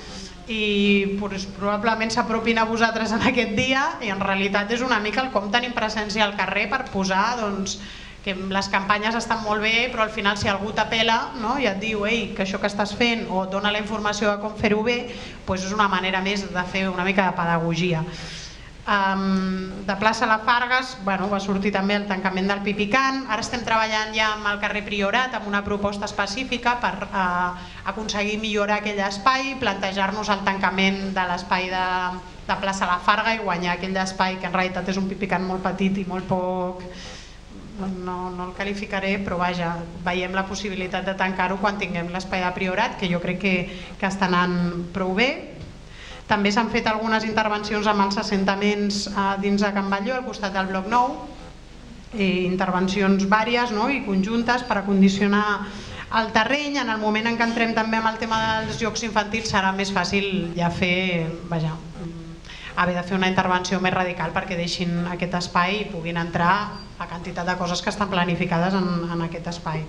Speaker 3: i probablement s'apropin a vosaltres en aquest dia, i en realitat és una mica el com tenim presència al carrer per posar que les campanyes estan molt bé, però al final si algú t'apela i et diu que això que estàs fent o et dona la informació de com fer-ho bé, és una manera més de fer una mica de pedagogia. De plaça La Fargues va sortir també el tancament del Pipicant. Ara estem treballant ja amb el carrer Priorat amb una proposta específica per aconseguir millorar aquell espai, plantejar-nos el tancament de l'espai de plaça La Farga i guanyar aquell espai que en realitat és un Pipicant molt petit i molt poc, no el qualificaré, però vaja, veiem la possibilitat de tancar-ho quan tinguem l'espai de Priorat, que jo crec que està anant prou bé. També s'han fet algunes intervencions amb els assentaments dins de Can Batlló, al costat del bloc nou, intervencions vàries i conjuntes per acondicionar el terreny. En el moment en què entrem també amb el tema dels jocs infantils serà més fàcil ja fer, vaja, haver de fer una intervenció més radical perquè deixin aquest espai i puguin entrar la quantitat de coses que estan planificades en aquest espai.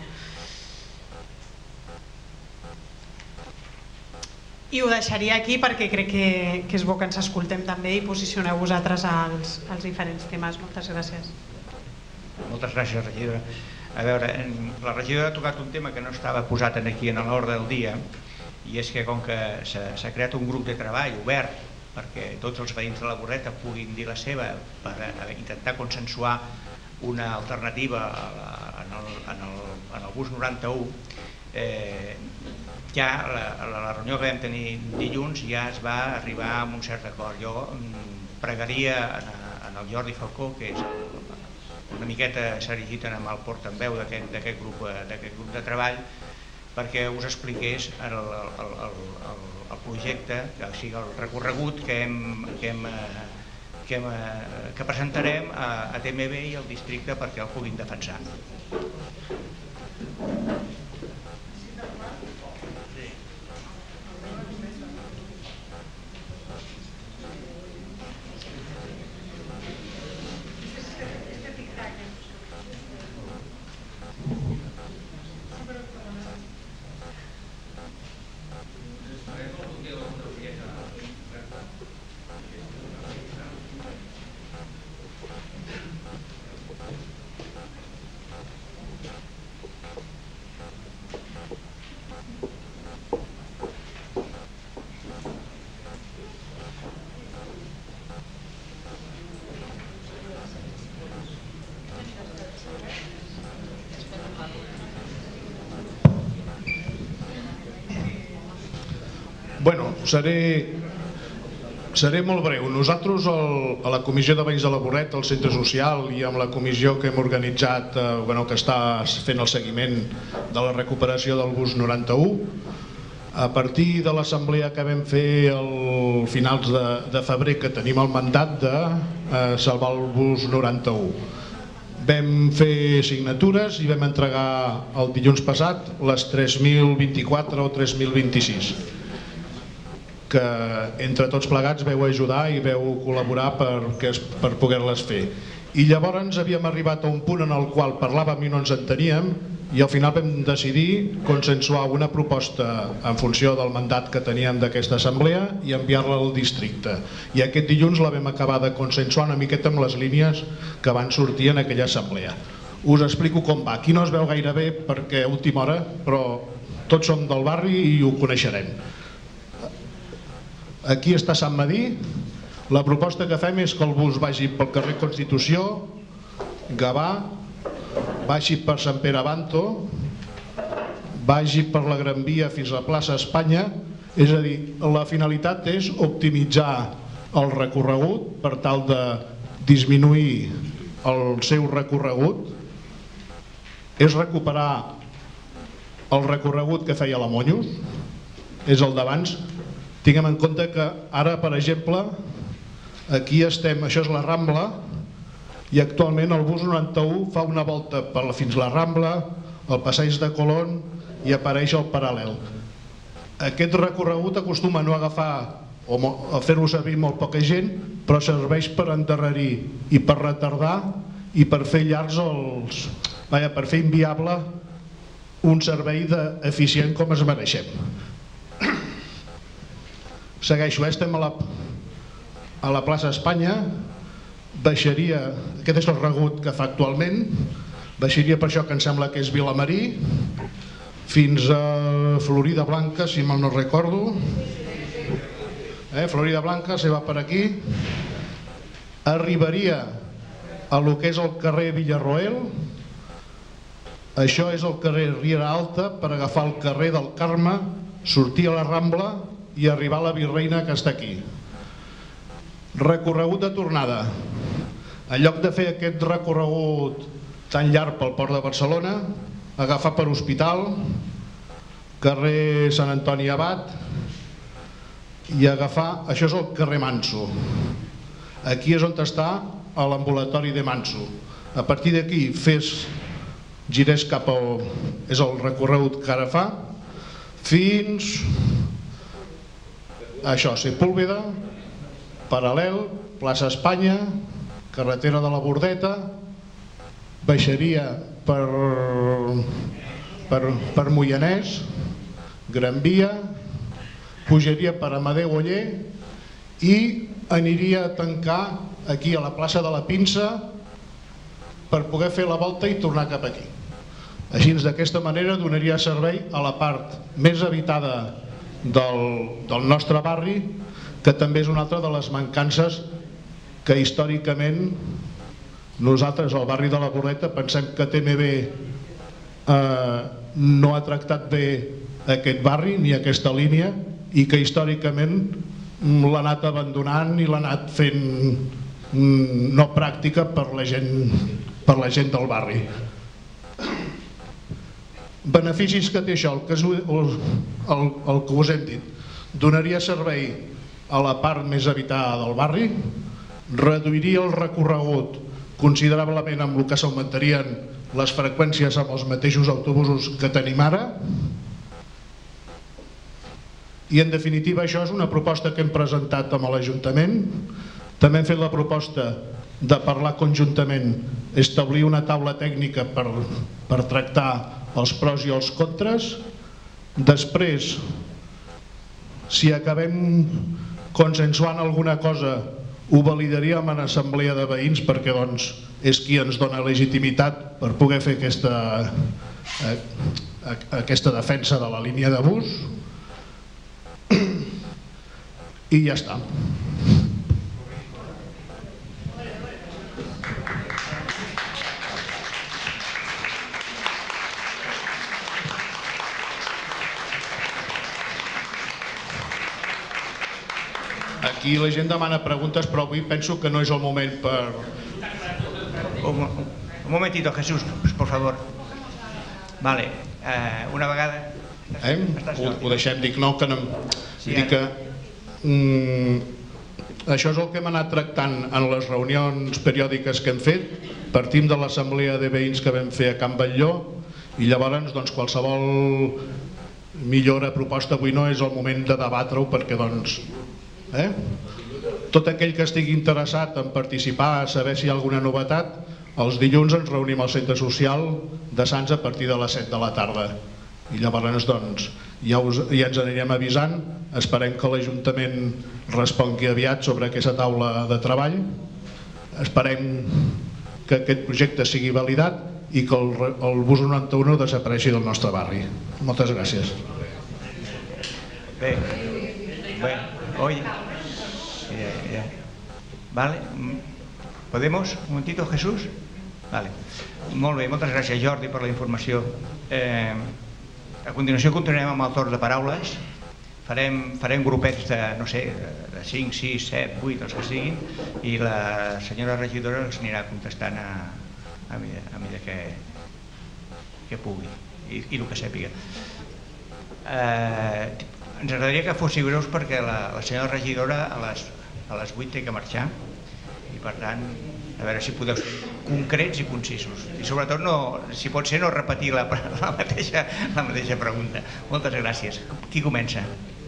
Speaker 3: I ho deixaria aquí perquè crec que és bo que ens escoltem també i posicioneu vosaltres als diferents temes. Moltes gràcies.
Speaker 1: Moltes gràcies, regidora. A veure, la regidora ha tocat un tema que no estava posat aquí en l'ordre del dia, i és que com que s'ha creat un grup de treball obert perquè tots els veïns de la Borreta puguin dir la seva per intentar consensuar una alternativa en el bus noranta-u, ja a la reunió que vam tenir dilluns ja es va arribar a un cert acord. Jo pregaria en el Jordi Falcó, que és una miqueta s'ha erigit amb el portaveu d'aquest grup de treball, perquè us expliqués el projecte, o sigui el recorregut que presentarem a T M B i al districte perquè el puguin defensar.
Speaker 4: Bueno, seré molt breu. Nosaltres a la Comissió de Veïns de la Borreta, al Centre Social i amb la comissió que hem organitzat, que està fent el seguiment de la recuperació del bus noranta-u, a partir de l'assemblea que vam fer al finals de febrer, que tenim el mandat de salvar el bus noranta-u, vam fer signatures i vam entregar el dilluns passat les tres mil vint-i-quatre o tres mil vint-i-sis, que entre tots plegats veu ajudar i veu col·laborar per poder-les fer. I llavors havíem arribat a un punt en el qual parlàvem i no ens enteníem, i al final vam decidir consensuar una proposta en funció del mandat que teníem d'aquesta assemblea i enviar-la al districte. I aquest dilluns la vam acabar de consensuar una miqueta amb les línies que van sortir en aquella assemblea. Us explico com va. Aquí no es veu gaire bé perquè a última hora, però tots som del barri i ho coneixerem. Aquí està Sant Medir. La proposta que fem és que el bus vagi pel carrer Constitució, Gavà, vagi per Sant Pere Abanto, vagi per la Gran Via fins a la plaça Espanya. És a dir, la finalitat és optimitzar el recorregut per tal de disminuir el seu recorregut, és recuperar el recorregut que feia la Monyos, és el d'abans. Tinguem en compte que ara, per exemple, aquí estem, això és la Rambla, i actualment el bus noranta-u fa una volta fins a la Rambla, el passeig de Colón i apareix al paral·lel. Aquest recorregut acostuma a no agafar o a fer-lo servir molt poca gent, però serveix per endarrerir i per retardar i per fer llargs els... Vaja, per fer inviable un servei eficient com es mereixem. segueixo, estem a la, a la plaça Espanya, baixaria, aquest és el regut que fa actualment, baixaria per això que em sembla que és Vilamarí, fins a Florida Blanca, si mal no recordo, eh, Florida Blanca se va per aquí, arribaria a lo que és el carrer Villarroel, això és el carrer Riera Alta per agafar el carrer del Carme, sortir a la Rambla i arribar a la Virreina que està aquí. Recorregut de tornada. En lloc de fer aquest recorregut tan llarg pel Port de Barcelona, agafar per Hospital, carrer Sant Antoni Abat i agafar, això és el carrer Manso. Aquí és on està l'ambulatori de Manso. A partir d'aquí fes, girés cap al, és el recorregut que ara fa, fins això, Sepúlveda, paral·lel, plaça Espanya, carretera de la Bordeta, baixaria per, per, per Moianès, Gran Via, pujaria per Amadeu Oller i aniria a tancar aquí a la plaça de la Pinça per poder fer la volta i tornar cap aquí. Així, d'aquesta manera, donaria servei a la part més habitada del, del nostre barri, que també és una altra de les mancances que històricament nosaltres, al barri de la Bordeta, pensem que T M B eh, no ha tractat bé aquest barri ni aquesta línia i que històricament l'ha anat abandonant i l'ha anat fent no pràctica per la gent, per la gent del barri. Beneficis que té això, el que, és, el, el, el que us hem dit, donaria servei a la part més habitada del barri, reduiria el recorregut considerablement amb el que s'augmentarien les freqüències amb els mateixos autobusos que tenim ara, i en definitiva això és una proposta que hem presentat amb l'Ajuntament. També hem fet la proposta de parlar conjuntament, establir una taula tècnica per, per tractar els pros i els contres. Després, si acabem consensuant alguna cosa, ho validaríem en assemblea de veïns perquè doncs, és qui ens dona legitimitat per poder fer aquesta, eh, aquesta defensa de la línia de bus. I ja està. Aquí la gent demana preguntes, però avui penso que no és el moment per...
Speaker 1: Un, un momentito, Jesús, por favor. Vale, eh, una vegada...
Speaker 4: Eh? Ho, ho deixem, dic, no, que no...
Speaker 1: Sí,
Speaker 4: dic que... Mm, això és el que hem anat tractant en les reunions periòdiques que hem fet. Partim de l'assemblea de veïns que vam fer a Can Batlló i llavors doncs, qualsevol millora proposta avui no és el moment de debatre-ho perquè doncs... Eh? Tot aquell que estigui interessat en participar, a saber si hi ha alguna novetat, els dilluns ens reunim al centre social de Sants a partir de les set de la tarda i llavors doncs, ja, us, ja ens anirem avisant. Esperem que l'Ajuntament respongui aviat sobre aquesta taula de treball, esperem que aquest projecte sigui validat i que el, el bus noranta-u desapareixi del nostre barri. Moltes gràcies.
Speaker 1: Bé, bé, oye, ya, ya. Vale, ¿podemos? Un momentito, Jesús. Vale, molt bé, moltes gràcies Jordi per la informació. Eh, a continuació continuarem amb el torn de paraules. Farem, farem grupets de, no sé, de cinc, sis, set, vuit, els que siguin, i la senyora regidora els anirà contestant a, a mesura, a mesura que, que pugui i, i el que sàpiga. Eh, ens agradaria que fóssiu breus perquè la, la senyora regidora a les, a les vuit té que marxar i per tant a veure si podeu ser concrets i concisos i sobretot no, si pot ser no repetir la, la, mateixa, la mateixa pregunta. Moltes gràcies. Qui comença?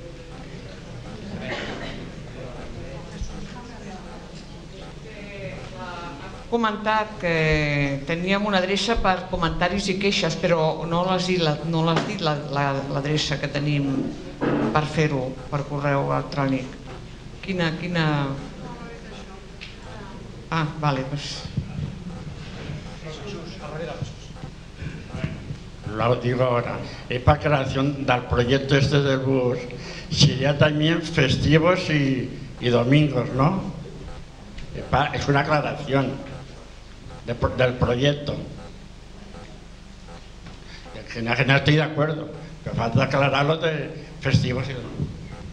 Speaker 5: Comentat que teníem una adreça per comentaris i queixes, però no l'has dit, no l'has dit l'adreça que tenim per fer-ho per correu electrònic? Quina... quina... Ah, vale, pues...
Speaker 6: Lo digo ahora. Es para creación del proyecto este del bus. Sería también festivos y, y domingos, ¿no? Es, para, es una aclaración de, del proyecto. En general no estoy de acuerdo, pero falta aclararlo de festivos y domingos.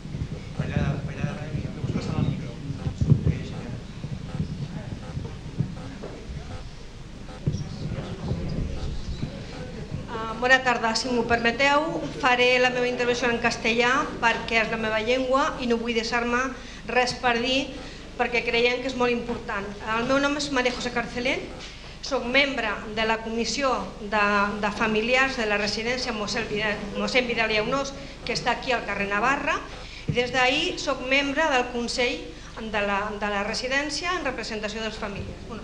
Speaker 7: Bona tarda, si m'ho permeteu, faré la meva intervenció en castellà perquè és la meva llengua i no vull deixar-me res per dir perquè creiem que és molt important. El meu nom és Maria José Carcelén, soc membre de la Comissió de, de Familiars de la residència Mossèn Vidal i Aunós, que està aquí al carrer Navarra, i des d'ahir soc membre del Consell de la, de la residència en representació dels familiars. Bueno,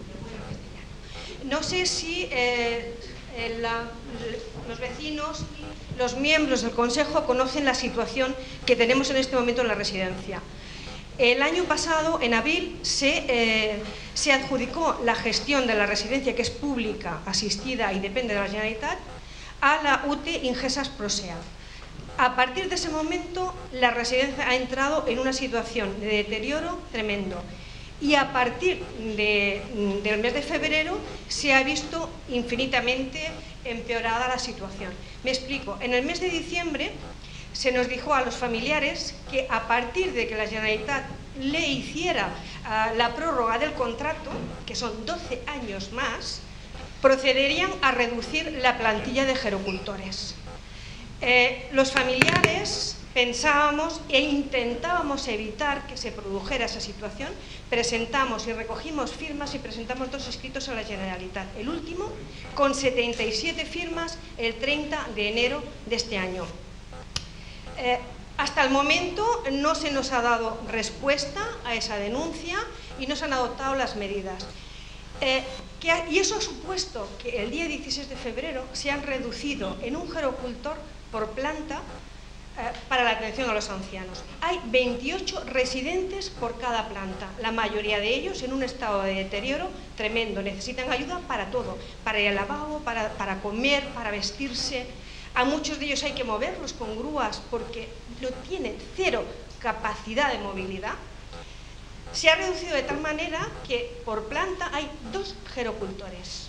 Speaker 7: no sé si... Eh, La, los vecinos y los miembros del Consejo conocen la situación que tenemos en este momento en la residencia. El año pasado, en abril, se, eh, se adjudicó la gestión de la residencia, que es pública, asistida y depende de la Generalitat, a la U T E Ingesas Prosea. A partir de ese momento, la residencia ha entrado en una situación de deterioro tremendo. Y a partir de, del mes de febrero se ha visto infinitamente empeorada la situación. Me explico. En el mes de diciembre se nos dijo a los familiares que a partir de que la Generalitat le hiciera uh, la prórroga del contrato, que son doce años más, procederían a reducir la plantilla de gerocultores. Eh, los familiares pensábamos e intentábamos evitar que se produjera esa situación, presentamos y recogimos firmas y presentamos dos escritos a la Generalitat, el último con setenta y siete firmas el treinta de enero de este año. Eh, hasta el momento no se nos ha dado respuesta a esa denuncia y no se han adoptado las medidas. Eh, que, y eso ha supuesto que el día dieciséis de febrero se han reducido en un gerocultor por planta eh, para la atención a los ancianos. Hay veintiocho residentes por cada planta, la mayoría de ellos en un estado de deterioro tremendo, necesitan ayuda para todo, para ir al lavabo, para, para comer, para vestirse. A muchos de ellos hay que moverlos con grúas porque no tienen cero capacidad de movilidad. Se ha reducido de tal manera que por planta hay dos gerocultores.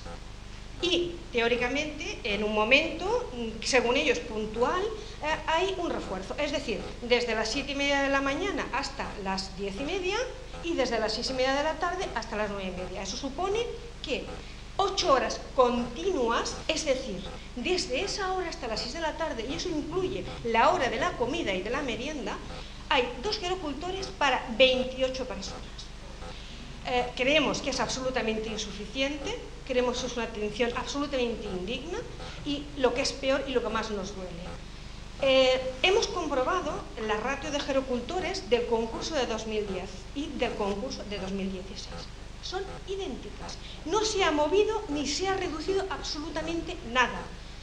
Speaker 7: Y teóricamente, en un momento, según ellos puntual, eh, hay un refuerzo. Es decir, desde las siete y media de la mañana hasta las diez y media y desde las seis y media de la tarde hasta las nueve y media. Eso supone que ocho horas continuas, es decir, desde esa hora hasta las seis de la tarde, y eso incluye la hora de la comida y de la merienda, hay dos gerocultores para veintiocho personas. Eh, creemos que es absolutamente insuficiente, creemos que es una atención absolutamente indigna y lo que es peor y lo que más nos duele. Eh, hemos comprobado la ratio de gerocultores del concurso de dos mil diez y del concurso de dos mil dieciséis. Son idénticas. No se ha movido ni se ha reducido absolutamente nada.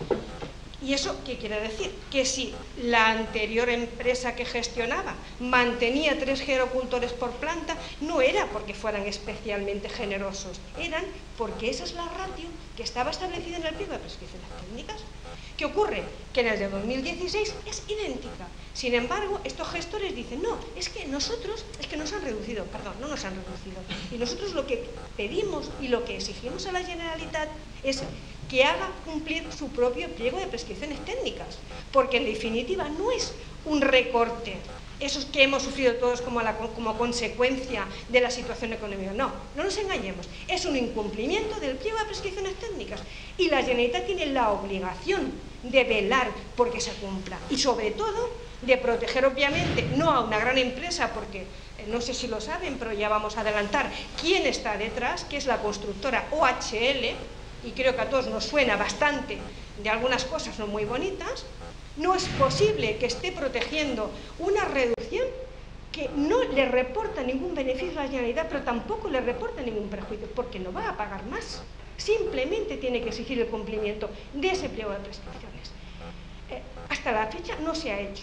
Speaker 7: ¿Y eso qué quiere decir? Que si la anterior empresa que gestionaba mantenía tres gerocultores por planta, no era porque fueran especialmente generosos, eran porque esa es la ratio que estaba establecida en el pliego de prescripciones técnicas. ¿Qué ocurre? Que en el de dos mil dieciséis es idéntica. Sin embargo, estos gestores dicen, no, es que nosotros, es que nos han reducido, perdón, no nos han reducido. Y nosotros lo que pedimos y lo que exigimos a la Generalitat es que haga cumplir su propio pliego de prescripciones técnicas, porque en definitiva no es un recorte, esos que hemos sufrido todos como, la, como consecuencia de la situación económica. No, no nos engañemos, es un incumplimiento del pliego de prescripciones técnicas y la Generalitat tiene la obligación de velar porque se cumpla y sobre todo de proteger obviamente no a una gran empresa porque eh, no sé si lo saben, pero ya vamos a adelantar quién está detrás, que es la constructora O H L, y creo que a todos nos suena bastante de algunas cosas no muy bonitas. No es posible que esté protegiendo una reducción que no le reporta ningún beneficio a la Generalitat, pero tampoco le reporta ningún perjuicio, porque no va a pagar más. Simplemente tiene que exigir el cumplimiento de ese pliego de prescripciones. Eh, hasta la fecha no se ha hecho.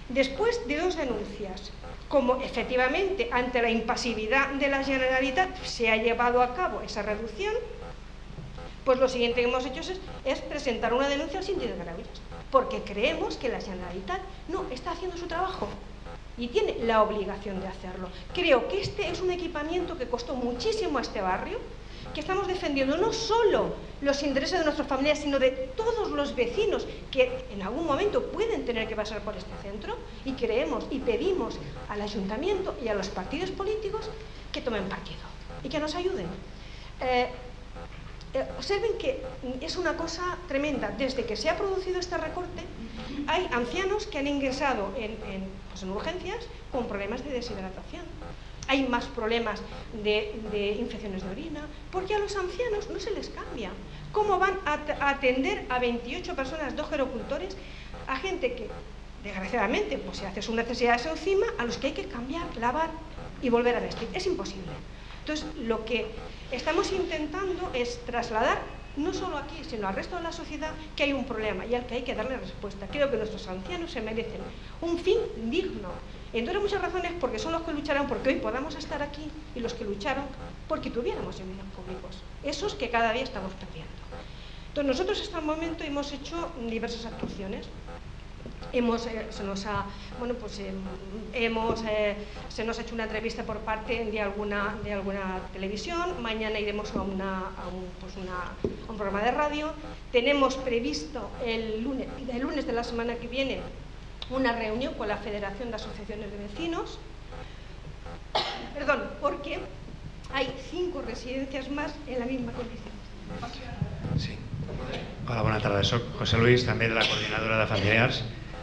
Speaker 7: Después de dos denuncias, como efectivamente ante la impasividad de la Generalitat se ha llevado a cabo esa reducción, pues lo siguiente que hemos hecho es, es presentar una denuncia al síndic de Greuges, porque creemos que la Generalitat no está haciendo su trabajo y tiene la obligación de hacerlo. Creo que este es un equipamiento que costó muchísimo a este barrio, que estamos defendiendo no solo los intereses de nuestras familias, sino de todos los vecinos que en algún momento pueden tener que pasar por este centro, y creemos y pedimos al ayuntamiento y a los partidos políticos que tomen partido y que nos ayuden. Eh, eh, observen que es una cosa tremenda. Desde que se ha producido este recorte, hay ancianos que han ingresado en, en, pues en urgencias con problemas de deshidratación. Hay más problemas de, de infecciones de orina, porque a los ancianos no se les cambia. ¿Cómo van a, a atender a veintiocho personas, dos gerocultores, a gente que, desgraciadamente, pues se hace sus necesidades encima, a los que hay que cambiar, lavar y volver a vestir? Es imposible. Entonces, lo que estamos intentando es trasladar, no solo aquí, sino al resto de la sociedad, que hay un problema y al que hay que darle respuesta. Creo que nuestros ancianos se merecen un fin digno. Entre muchas razones, porque son los que lucharon porque hoy podamos estar aquí, y los que lucharon porque tuviéramos servicios públicos, esos que cada día estamos perdiendo. Entonces, nosotros hasta el momento hemos hecho diversas actuaciones. Hemos, eh, se nos ha, bueno, pues, eh, hemos, eh, se nos ha hecho una entrevista por parte de alguna, de alguna televisión. Mañana iremos a, una, a, un, pues una, a un programa de radio. Tenemos previsto el lunes, el lunes de la semana que viene una reunión con la Federación de Asociaciones de Vecinos, perdón, porque hay cinco residencias más en la misma condición.
Speaker 8: Sí. Hola, bona tarda. Soc José Luis, també de la coordinadora de familiars.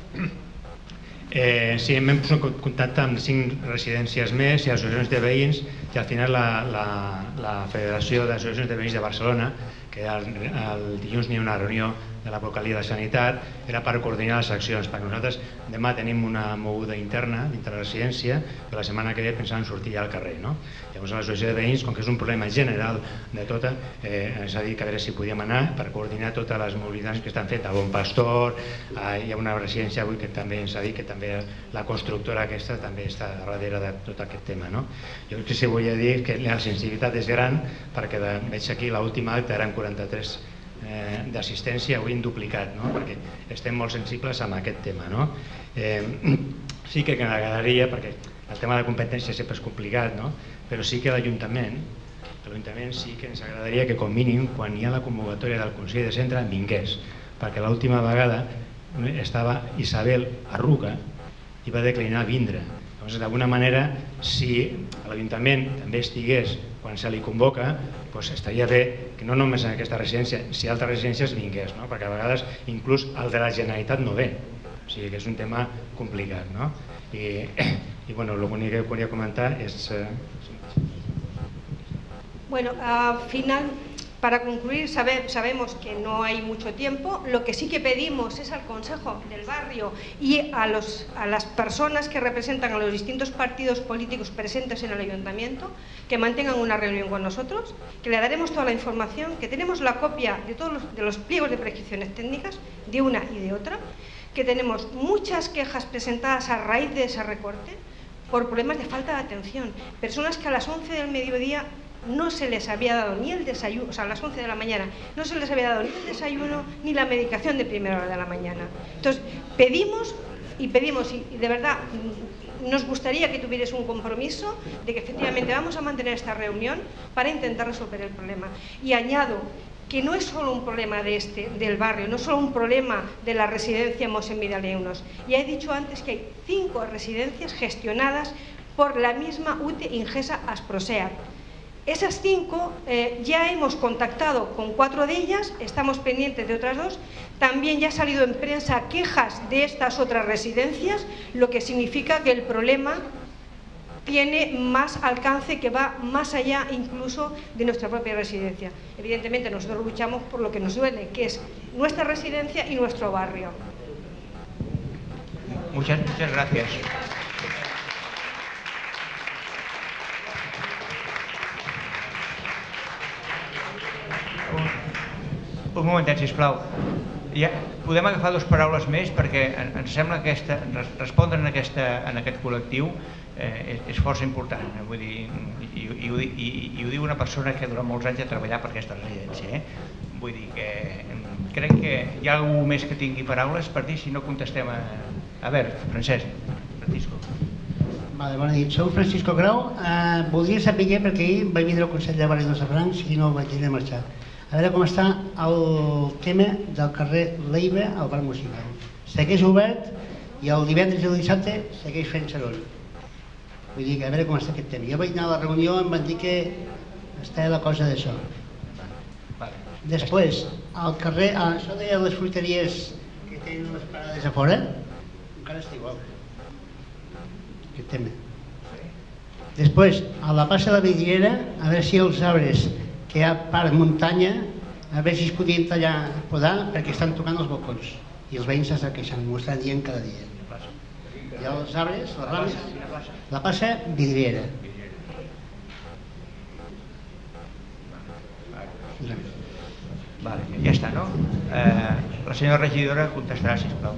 Speaker 8: Eh, sí, hem posat en contacte amb cinc residències més i associacions de veïns, i al final la, la, la Federació d'Associacions de Veïns de Barcelona, que el, el dilluns n'hi ha una reunió de la Vocalia de Sanitat, era per coordinar les accions, perquè nosaltres demà tenim una moguda interna dintre la residència, però la setmana que ve pensàvem sortir ja al carrer, no? Llavors l'associació de veïns, com que és un problema general de tota, eh, ens ha dit que a veure si podíem anar per coordinar totes les mobilitats que estan fetes a Bon Pastor. Eh, hi ha una residència avui que també ens ha dit que també la constructora aquesta també està darrere de tot aquest tema, no? Jo el que sí volia dir és que la sensibilitat és gran, perquè de, veig aquí l'última acta eren quaranta-tres Eh, d'assistència, avui hem duplicat, no? Perquè estem molt sensibles amb aquest tema, no? Eh, sí que m'agradaria, perquè el tema de competència sempre és complicat, no? Però sí que l'Ajuntament l'Ajuntament sí que ens agradaria que com mínim quan hi ha la convocatòria del Consell de Centre vingués, perquè l'última vegada estava Isabel Arruga i va declinar vindre. Llavors, d'alguna manera, si l'Ajuntament també estigués quan se li convoca, doncs estaria bé que no només en aquesta residència, si altres residències vingués, no? Perquè a vegades inclús el de la Generalitat no ve, o sigui que és un tema complicat, no? I, i bueno, l'únic que volia comentar és... Eh...
Speaker 7: Bueno, al final, para concluir, sabe, sabemos que no hay mucho tiempo. Lo que sí que pedimos es al Consejo del Barrio y a, los, a las personas que representan a los distintos partidos políticos presentes en el Ayuntamiento que mantengan una reunión con nosotros, que le daremos toda la información, que tenemos la copia de todos los, de los pliegos de prescripciones técnicas, de una y de otra, que tenemos muchas quejas presentadas a raíz de ese recorte por problemas de falta de atención. Personas que a las once del mediodía no se les había dado ni el desayuno, o sea, a las once de la mañana, no se les había dado ni el desayuno ni la medicación de primera hora de la mañana. Entonces, pedimos y pedimos, y de verdad, nos gustaría que tuvierais un compromiso de que efectivamente vamos a mantener esta reunión para intentar resolver el problema. Y añado que no es solo un problema de este, del barrio, no es solo un problema de la residencia Mossèn Vidal-i-Eunós. Ya he dicho antes que hay cinco residencias gestionadas por la misma U T E Ingesa Asproseat. Esas cinco eh, ya hemos contactado con cuatro de ellas, estamos pendientes de otras dos. También ya ha salido en prensa quejas de estas otras residencias, lo que significa que el problema tiene más alcance, que va más allá incluso de nuestra propia residencia. Evidentemente nosotros luchamos por lo que nos duele, que es nuestra residencia y nuestro barrio.
Speaker 1: Muchas, muchas gracias. Un momentet, sisplau. Ja podem agafar dues paraules més perquè ens sembla que aquesta, respondre en, aquesta, en aquest col·lectiu eh, és força important. Eh? Vull dir, i, i, i, i, I ho diu una persona que durant molts anys ha treballat per aquesta residència. Eh? Vull dir que crec que hi ha algú més que tingui paraules per dir, si no contestem a... A veure, Francesc, Francisco.
Speaker 9: Vale, bona nit, sou Francisco Grau. Eh, voldria saber, perquè ahir vaig vindre al Consell de Barris de Francs i no vaig anar a marxar. A veure com està el tema del carrer Leiva al bar musical. Segueix obert i el divendres i el dissabte segueix fent soroll. Vull dir que a veure com està aquest tema. Jo vaig anar a la reunió i em van dir que està la cosa d'això. Després, al carrer, això de les fruiteries que tenen les parades a fora, encara està igual. Aquest tema. Després, a la passa de la Vidriera, a veure si els arbres que hi ha part muntanya, a veure si es podien tallar, podar, perquè estan tocant els balcons. I els veïns s'estan queixant, m'ho estan dient cada dia. I els arbres, les rames, la passa Vidriera.
Speaker 1: Vale, ja està, no? Eh, la senyora regidora contestarà, sisplau.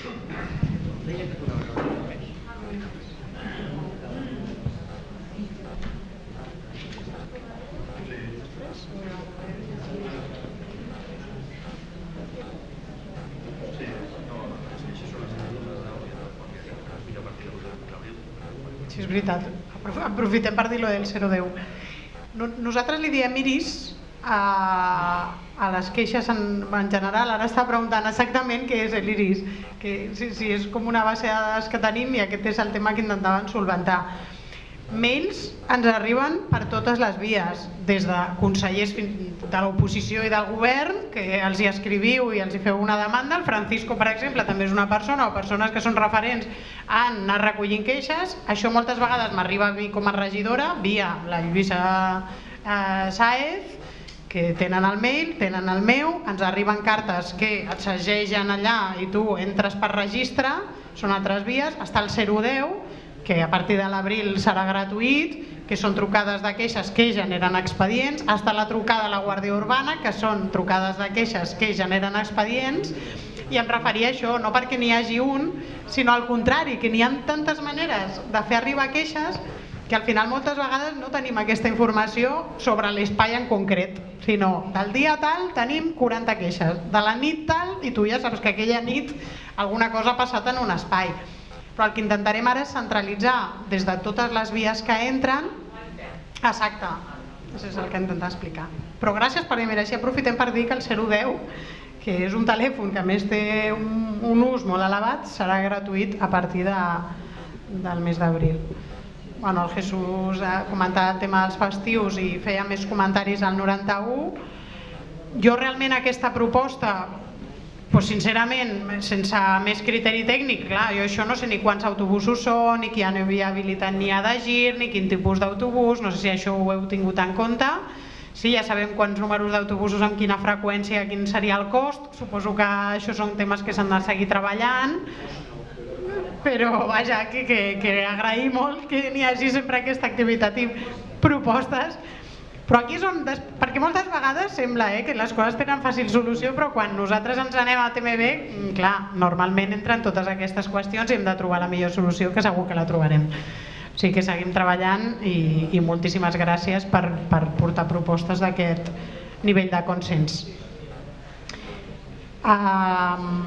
Speaker 3: Sí, és veritat. Aprofitem per dir-lo del zero deu. Nosaltres li diem Iris a, a les queixes en, en general. Ara està preguntant exactament què és l'Iris, que si, si és com una base de dades que tenim i aquest és el tema que intentaven solventar. Mails ens arriben per totes les vies, des de consellers de l'oposició i del govern, que els hi escriviu i els hi feu una demanda. El Francisco, per exemple, també és una persona o persones que són referents en anar recollint queixes. Això moltes vegades m'arriba a mi com a regidora, via la Lluïsa eh, Sáez, que tenen el mail, tenen el meu, ens arriben cartes que et segegen allà i tu entres per registre, són altres vies. Està el zero deu, que a partir de l'abril serà gratuït, que són trucades de queixes que generen expedients. Està la trucada a la Guàrdia Urbana, que són trucades de queixes que generen expedients. I em referia a això, no perquè n'hi hagi un, sinó al contrari, que n'hi ha tantes maneres de fer arribar queixes que al final moltes vegades no tenim aquesta informació sobre l'espai en concret, sinó del dia tal tenim quaranta queixes, de la nit tal, i tu ja saps que aquella nit alguna cosa ha passat en un espai. Però el que intentarem ara és centralitzar des de totes les vies que entren. Exacte, això és el que intentar explicar. Però gràcies per dir, mira, així aprofitem per dir que el zero deu, que és un telèfon que a més té un, un ús molt elevat, serà gratuït a partir de, del mes d'abril. Bueno, el Jesús ha comentat el tema dels festius i feia més comentaris al noranta-u. Jo realment aquesta proposta, pues sincerament, sense més criteri tècnic, clar, jo això no sé ni quants autobusos són, ni quina viabilitat n'hi ha de gir, ni quin tipus d'autobús, no sé si això ho heu tingut en compte. Sí, ja sabem quants números d'autobusos, amb quina freqüència, quin seria el cost, suposo que això són temes que s'han de seguir treballant, però vaja, que, que, que agraïm molt que n'hi hagi sempre aquesta activitat i propostes. Però aquí és on, perquè moltes vegades sembla eh, que les coses tenen fàcil solució, però quan nosaltres ens anem a T M B, clar, normalment entren totes aquestes qüestions i hem de trobar la millor solució, que segur que la trobarem. O sigui que seguim treballant i, i moltíssimes gràcies per, per portar propostes d'aquest nivell de consens. Um,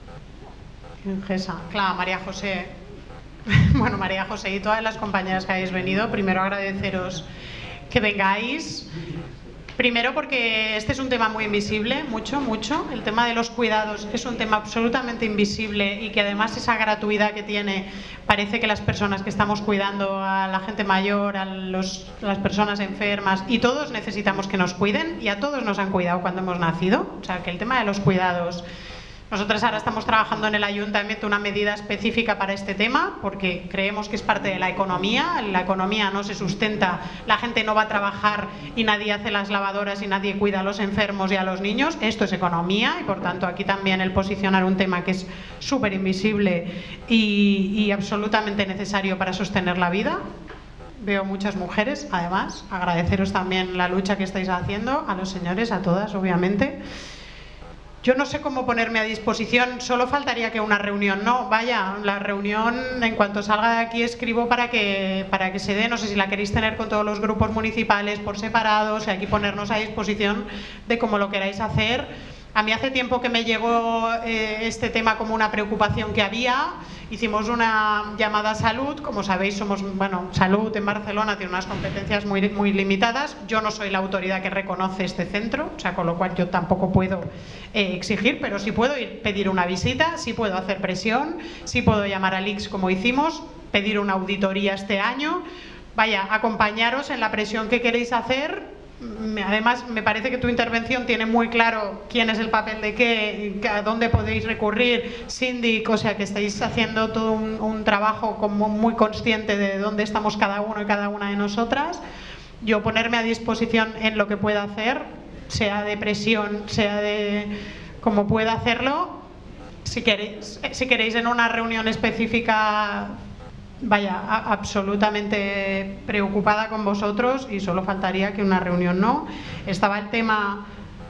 Speaker 3: claro, María José, bueno, María José y todas las compañeras que habéis venido, primero agradeceros que vengáis, primero porque este es un tema muy invisible, mucho, mucho, el tema de los cuidados es un tema absolutamente invisible y que además esa gratuidad que tiene, parece que las personas que estamos cuidando a la gente mayor, a, los, a las personas enfermas, y todos necesitamos que nos cuiden, y a todos nos han cuidado cuando hemos nacido, o sea que el tema de los cuidados. Nosotros ahora estamos trabajando en el ayuntamiento una medida específica para este tema porque creemos que es parte de la economía. La economía no se sustenta, la gente no va a trabajar y nadie hace las lavadoras y nadie cuida a los enfermos y a los niños. Esto es economía y por tanto aquí también el posicionar un tema que es súper invisible y, y absolutamente necesario para sostener la vida. Veo muchas mujeres, además, agradeceros también la lucha que estáis haciendo, a los señores, a todas, obviamente. Yo no sé cómo ponerme a disposición, solo faltaría que una reunión, no, vaya, la reunión en cuanto salga de aquí escribo para que, para que se dé, no sé si la queréis tener con todos los grupos municipales por separado, o sea, aquí ponernos a disposición de cómo lo queráis hacer. A mí hace tiempo que me llegó eh, este tema como una preocupación que había, hicimos una llamada a Salud, como sabéis somos, bueno, Salud en Barcelona tiene unas competencias muy, muy limitadas, yo no soy la autoridad que reconoce este centro, o sea, con lo cual yo tampoco puedo eh, exigir, pero sí puedo ir, pedir una visita, sí puedo hacer presión, sí puedo llamar al I C S como hicimos, pedir una auditoría este año, vaya, acompañaros en la presión que queréis hacer. Además, me parece que tu intervención tiene muy claro quién es el papel de qué, a dónde podéis recurrir, síndic, o sea que estáis haciendo todo un, un trabajo como muy consciente de dónde estamos cada uno y cada una de nosotras. Yo ponerme a disposición en lo que pueda hacer, sea de presión, sea de como pueda hacerlo. Si queréis, si queréis en una reunión específica, vaya, a, absolutamente preocupada con vosotros y solo faltaría que una reunión no. Estaba el tema,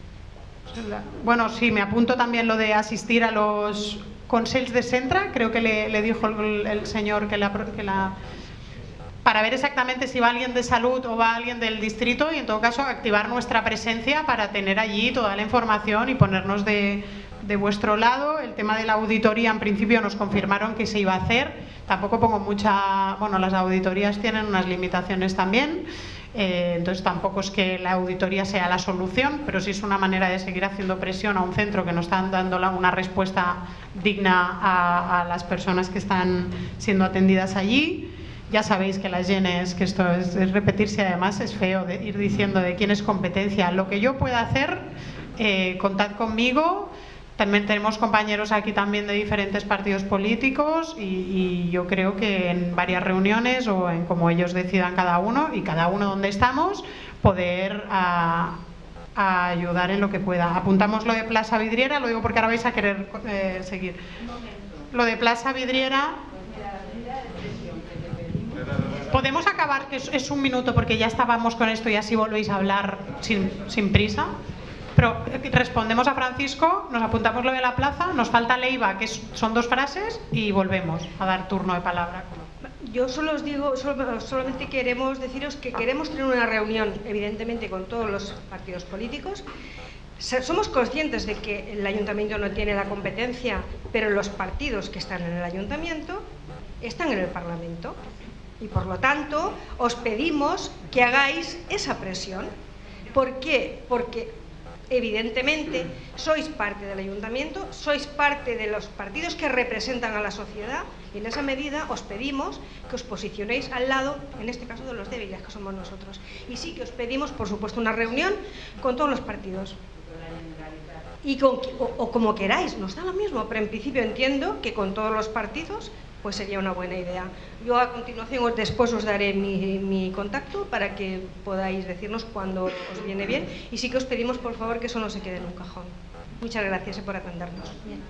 Speaker 3: bueno, sí, me apunto también lo de asistir a los consells de Centra, creo que le, le dijo el, el señor que la, que la... para ver exactamente si va alguien de salud o va alguien del distrito y en todo caso activar nuestra presencia para tener allí toda la información y ponernos de, de vuestro lado. El tema de la auditoría en principio nos confirmaron que se iba a hacer. Tampoco pongo mucha... Bueno, las auditorías tienen unas limitaciones también, eh, entonces tampoco es que la auditoría sea la solución, pero sí es una manera de seguir haciendo presión a un centro que no está dando una respuesta digna a, a las personas que están siendo atendidas allí. Ya sabéis que las llenes, que esto es, es repetirse, además es feo de ir diciendo de quién es competencia. Lo que yo pueda hacer, eh, contad conmigo. También tenemos compañeros aquí también de diferentes partidos políticos y, y yo creo que en varias reuniones o en como ellos decidan cada uno y cada uno donde estamos, poder a, a ayudar en lo que pueda. Apuntamos lo de Plaza Vidriera, lo digo porque ahora vais a querer eh, seguir. Lo de Plaza Vidriera... ¿Podemos acabar? Que es, es un minuto porque ya estábamos con esto y así volvéis a hablar sin, sin prisa. Pero respondemos a Francisco, nos apuntamos lo de la plaza, nos falta Leiva, que es, son dos frases, y volvemos a dar turno de palabra.
Speaker 7: Yo solo os digo, solo, solamente queremos deciros que queremos tener una reunión, evidentemente, con todos los partidos políticos. Somos conscientes de que el ayuntamiento no tiene la competencia, pero los partidos que están en el ayuntamiento están en el Parlamento. Y por lo tanto, os pedimos que hagáis esa presión. ¿Por qué? Porque evidentemente sois parte del ayuntamiento, sois parte de los partidos que representan a la sociedad y en esa medida os pedimos que os posicionéis al lado, en este caso de los débiles que somos nosotros. Y sí que os pedimos, por supuesto, una reunión con todos los partidos. Y con, o, o como queráis, nos da lo mismo, pero en principio entiendo que con todos los partidos pues sería una buena idea. Yo a continuación, después os daré mi, mi contacto para que podáis decirnos cuándo os viene bien y sí que os pedimos por favor que eso no se quede en un cajón. Muchas gracias por atendernos. Bien.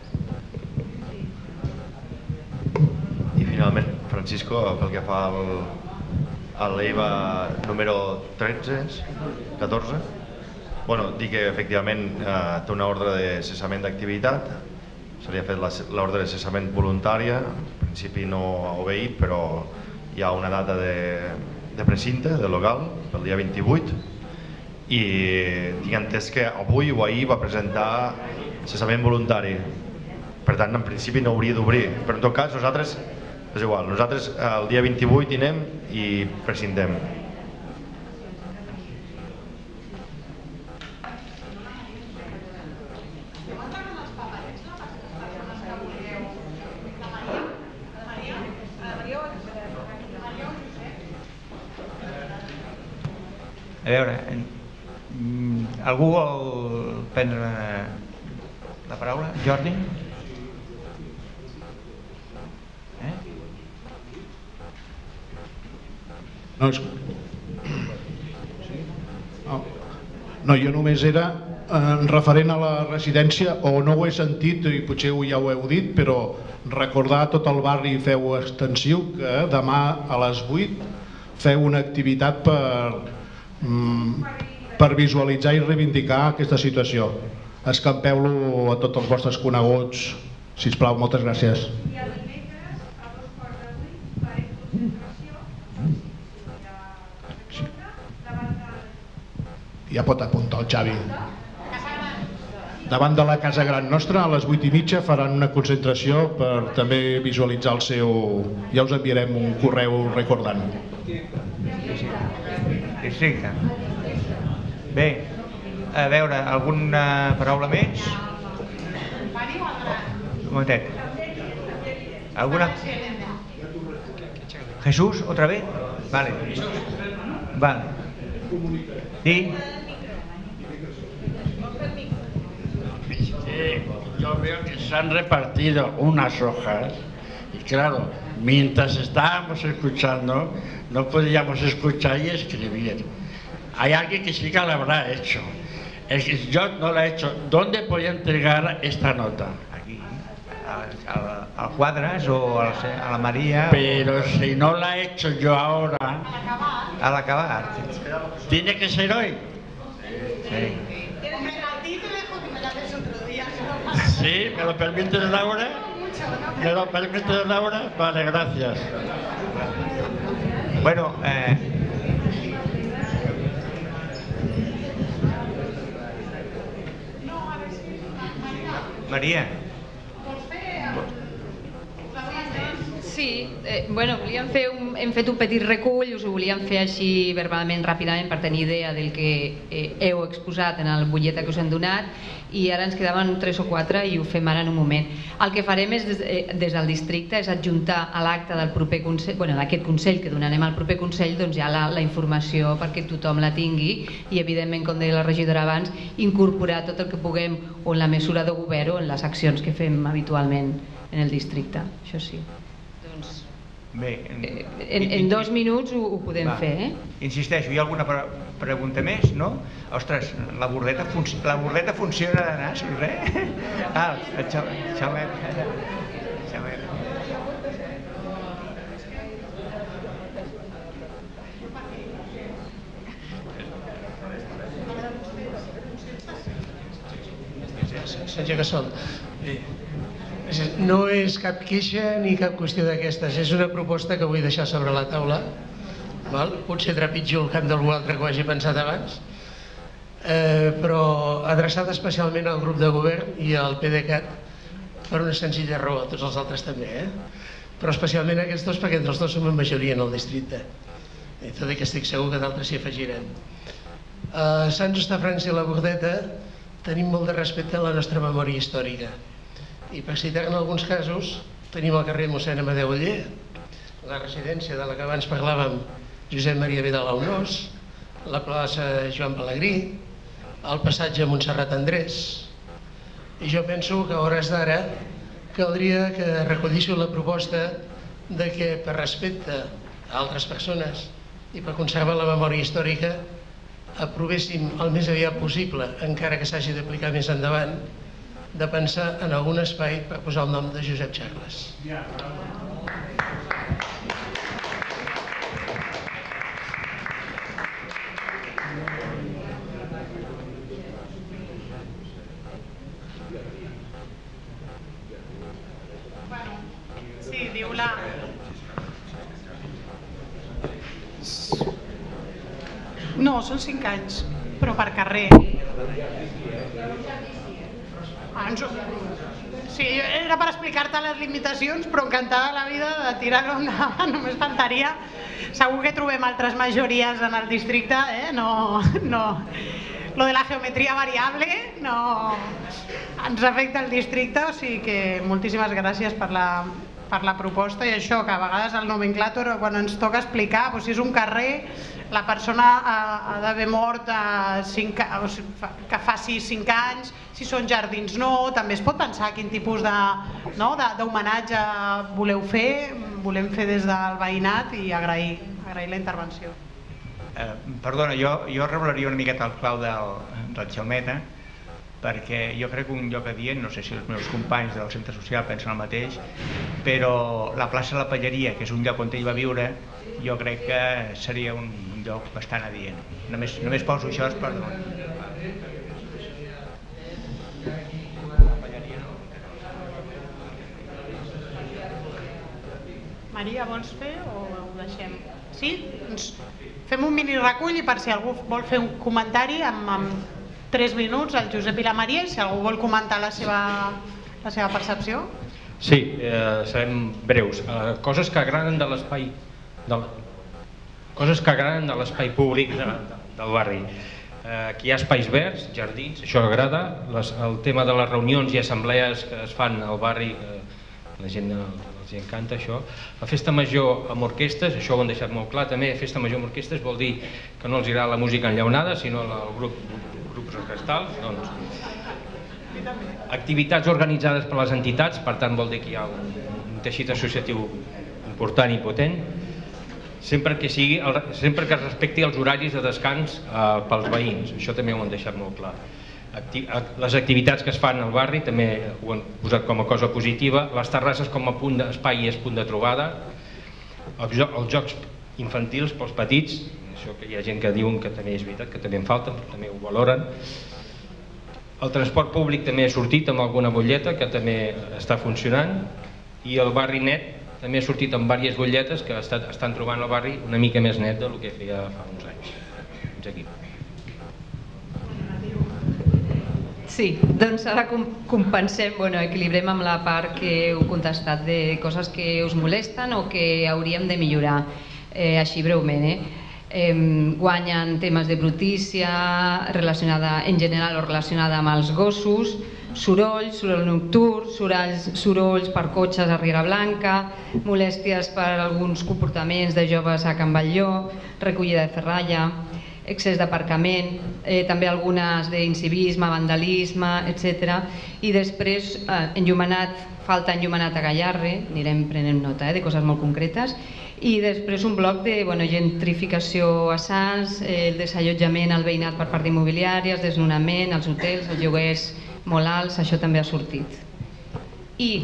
Speaker 10: I finalment, Francisco, pel que fa al, a l'E I V A número tretze, catorze, bueno, dir que efectivament eh, té una ordre de cessament d'activitat, se li ha fet l'ordre de cessament voluntària, en principi no ha obeït, però hi ha una data de, de precinte, de local, pel dia vint-i-vuit, i tinc entès que avui o ahir va presentar cessament voluntari, per tant en principi no hauria d'obrir, però en tot cas nosaltres, és igual, nosaltres el dia vint-i-vuit hi anem i prescintem.
Speaker 1: A veure, algú vol prendre la paraula? Jordi? Eh?
Speaker 4: No, és... no, no, jo només era en referent a la residència, o no ho he sentit i potser ja ho heu dit, però recordar a tot el barri feu extensiu que demà a les vuit feu una activitat per, per visualitzar i reivindicar aquesta situació. escampeu-lo a tots els vostres coneguts, sisplau, moltes gràcies.
Speaker 7: I el dimecres, a dos quarts de vuit, farem concentració davant del...
Speaker 4: Ja pot apuntar el Xavi. Davant de la Casa Gran nostra, a les vuit i mitja, faran una concentració per també visualitzar el seu... Ja us enviarem un correu recordant.
Speaker 1: Districte. Bé, a veure, alguna paraula més? Un momentet. ¿Alguna? ¿Jesús, otra vez? Vale. Vale. ¿Sí?
Speaker 6: Yo veo que se han repartido unas hojas y claro, mientras estábamos escuchando, no podíamos escuchar y escribir. Hay alguien que sí que lo habrá hecho. Es que yo no lo he hecho. ¿Dónde podía entregar esta nota?
Speaker 1: Aquí, al, al Cuadras o a la, a la María.
Speaker 6: Pero
Speaker 1: o...
Speaker 6: si no la he hecho yo ahora...
Speaker 1: Al acabar.
Speaker 6: ¿Tiene que ser hoy?
Speaker 1: Sí.
Speaker 6: Sí, ¿me lo permite Laura? ¿Me lo permite Laura? Vale, gracias.
Speaker 1: Bueno, eh... Maria.
Speaker 11: Sí, eh, bueno, volíem fer un, hem fet un petit recull, us ho volíem fer així verbalment, ràpidament, per tenir idea del que eh, heu exposat en el butllet que us hem donat, i ara ens quedaven tres o quatre i ho fem ara en un moment. El que farem és, des, eh, des del districte és adjuntar a l'acte del proper consell, bueno, d'aquest consell que donarem al proper consell, doncs ja la, la informació perquè tothom la tingui i, evidentment, com deia la regidora abans, incorporar tot el que puguem o en la mesura de govern o en les accions que fem habitualment en el districte, això sí. Doncs,
Speaker 1: bé, en,
Speaker 11: en, en dos minuts ho, ho podem va. fer, eh?
Speaker 1: Insisteixo, hi ha alguna pre pregunta més, no? Ostres, la bordeta, fun la bordeta funciona de nassos, eh? Ah, el xalet. Xalet.
Speaker 12: Sánchez Gasol. No és cap queixa ni cap qüestió d'aquestes, és una proposta que vull deixar sobre la taula. Val? Potser trepitjo el cap d'algú altre que ho hagi pensat abans, eh, però adreçada especialment al grup de govern i al PDeCAT per una senzilla raó, tots els altres també, eh? Però especialment aquests dos perquè entre els dos som en majoria en el districte, i tot i que estic segur que d'altres s'hi afegiran. A Sants Hostafrancs i la Bordeta tenim molt de respecte a la nostra memòria històrica, i per citar-ne alguns casos tenim el carrer mossèn Amadeu Oller, la residència de la que abans parlàvem, Josep Maria Vidal Aunós, la plaça Joan Pelegrí, el passatge Montserrat Andrés, i jo penso que a hores d'ara caldria que recollíssiu la proposta de que per respecte a altres persones i per conservar la memòria històrica aprovéssim el més aviat possible, encara que s'hagi d'aplicar més endavant, de pensar en algun espai per posar el nom de Josep Charles.
Speaker 3: Sí, diu la... No, són cinc anys, però per carrer. Ah, ens... Sí, era per explicar-te les limitacions, però encantada la vida de tirar-ho endavant, només faltaria. Segur que trobem altres majories en el districte, eh? No, no... Lo de la geometria variable no ens afecta el districte, o sigui que moltíssimes gràcies per la, per la proposta, i això, que a vegades el nomenclàtor, quan ens toca explicar, doncs si és un carrer, la persona ha, ha d'haver mort a cinc, o sigui, que faci cinc anys, si són jardins no, també es pot pensar quin tipus de, no, d'homenatge voleu fer, volem fer des del veïnat, i agrair, agrair la intervenció.
Speaker 1: Eh, perdona, jo, jo reblaria una miqueta el clau del, del Xalmeta, perquè jo crec que un lloc adient, no sé si els meus companys del centre social pensen el mateix, però la plaça de la Palleria, que és un lloc on ell va viure, jo crec que seria un lloc bastant adient. Només, només poso això, perdó.
Speaker 3: Maria, vols fer o ho deixem? Sí? Doncs fem un mini recull i per si algú vol fer un comentari amb tres minuts, el Josep i la Maria, i si algú vol comentar la seva percepció.
Speaker 13: Sí, serem breus. Coses que agraden de l'espai coses que agraden de l'espai públic del barri. Aquí hi ha espais verds, jardins, això agrada. El tema de les reunions i assemblees que es fan al barri, la gent els encanta això. La festa major amb orquestes, això ho han deixat molt clar també. Festa major amb orquestes vol dir que no els agrada la música enllaunada, sinó el grup grups orquestals. Activitats organitzades per les entitats, per tant vol dir que hi ha un teixit associatiu important i potent, sempre que sigui, sempre que es respecti els horaris de descans pels veïns, això també ho han deixat molt clar. Les activitats que es fan al barri també ho han posat com a cosa positiva, les terrasses com a punt d'espai i és punt de trobada, els jocs infantils pels petits, això que hi ha gent que diuen que també és veritat, que també en falten, també ho valoren. El transport públic també ha sortit amb alguna butlleta que també està funcionant i el barri net també ha sortit amb diverses butlletes que estan trobant el barri una mica més net del que feia fa uns anys. Fins aquí.
Speaker 11: Sí, doncs ara compensem, bueno, equilibrem amb la part que heu contestat de coses que us molesten o que hauríem de millorar, així breument, eh? Guanyen temes de brutícia relacionada en general o relacionada amb els gossos, sorolls, soroll nocturn, sorolls per cotxes a Riera Blanca, molèsties per alguns comportaments de joves a Can Batlló, recollida de ferralla, excés d'aparcament, també algunes d'incivisme, vandalisme, etcètera. I després enllumenat, falta enllumenat a Gallarre, anirem prenent nota de coses molt concretes. I després un bloc de gentrificació a Sants, el desallotjament al veïnat per part d'immobiliàries, desnonament, els hotels, els lloguers molt alts, això també ha sortit. I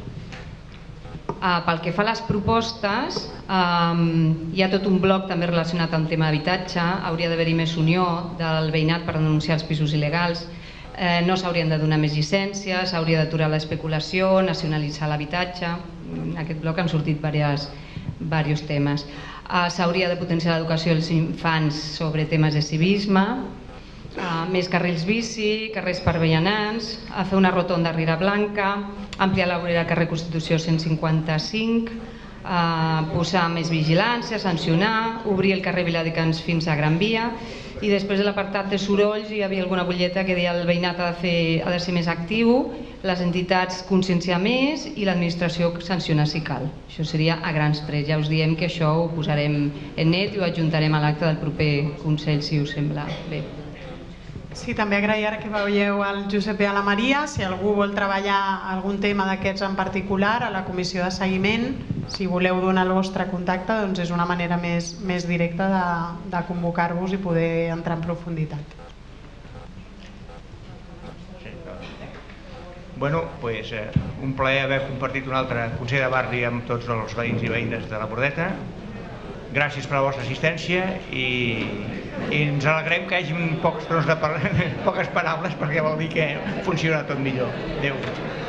Speaker 11: pel que fa a les propostes, hi ha tot un bloc també relacionat amb el tema d'habitatge, hauria d'haver-hi més unió del veïnat per denunciar els pisos il·legals, no s'haurien de donar més llicències, s'hauria d'aturar l'especulació, nacionalitzar l'habitatge, en aquest bloc han sortit diversos diversos temes. S'hauria de potenciar l'educació dels infants sobre temes de civisme, més carrils bici, carrers per vianants, fer una rotonda a Riera Blanca, ampliar la vorera al carrer Constitució cent cinquanta-cinc, posar més vigilància, sancionar, obrir el carrer Viladecans fins a Gran Via. I després de l'apartat de sorolls hi havia alguna butlleta que deia el veïnat ha de ser més actiu, les entitats conscienciar més i l'administració sancionar si cal. Això seria a grans trets. Ja us diem que això ho posarem en net i ho adjuntarem a l'acte del proper Consell, si us sembla bé.
Speaker 3: Sí, també agrair que veieu el Josep i a la Maria. Si algú vol treballar algun tema d'aquests en particular a la comissió de seguiment, si voleu donar el vostre contacte, doncs és una manera més directa de convocar-vos i poder entrar en profunditat.
Speaker 1: Bueno, doncs un plaer haver compartit un altre Consell de Barri amb tots els veïns i veïnes de la Bordeta. Gràcies per la vostra assistència i ens alegrem que hi hagi poques paraules perquè vol dir que funciona tot millor. Adéu.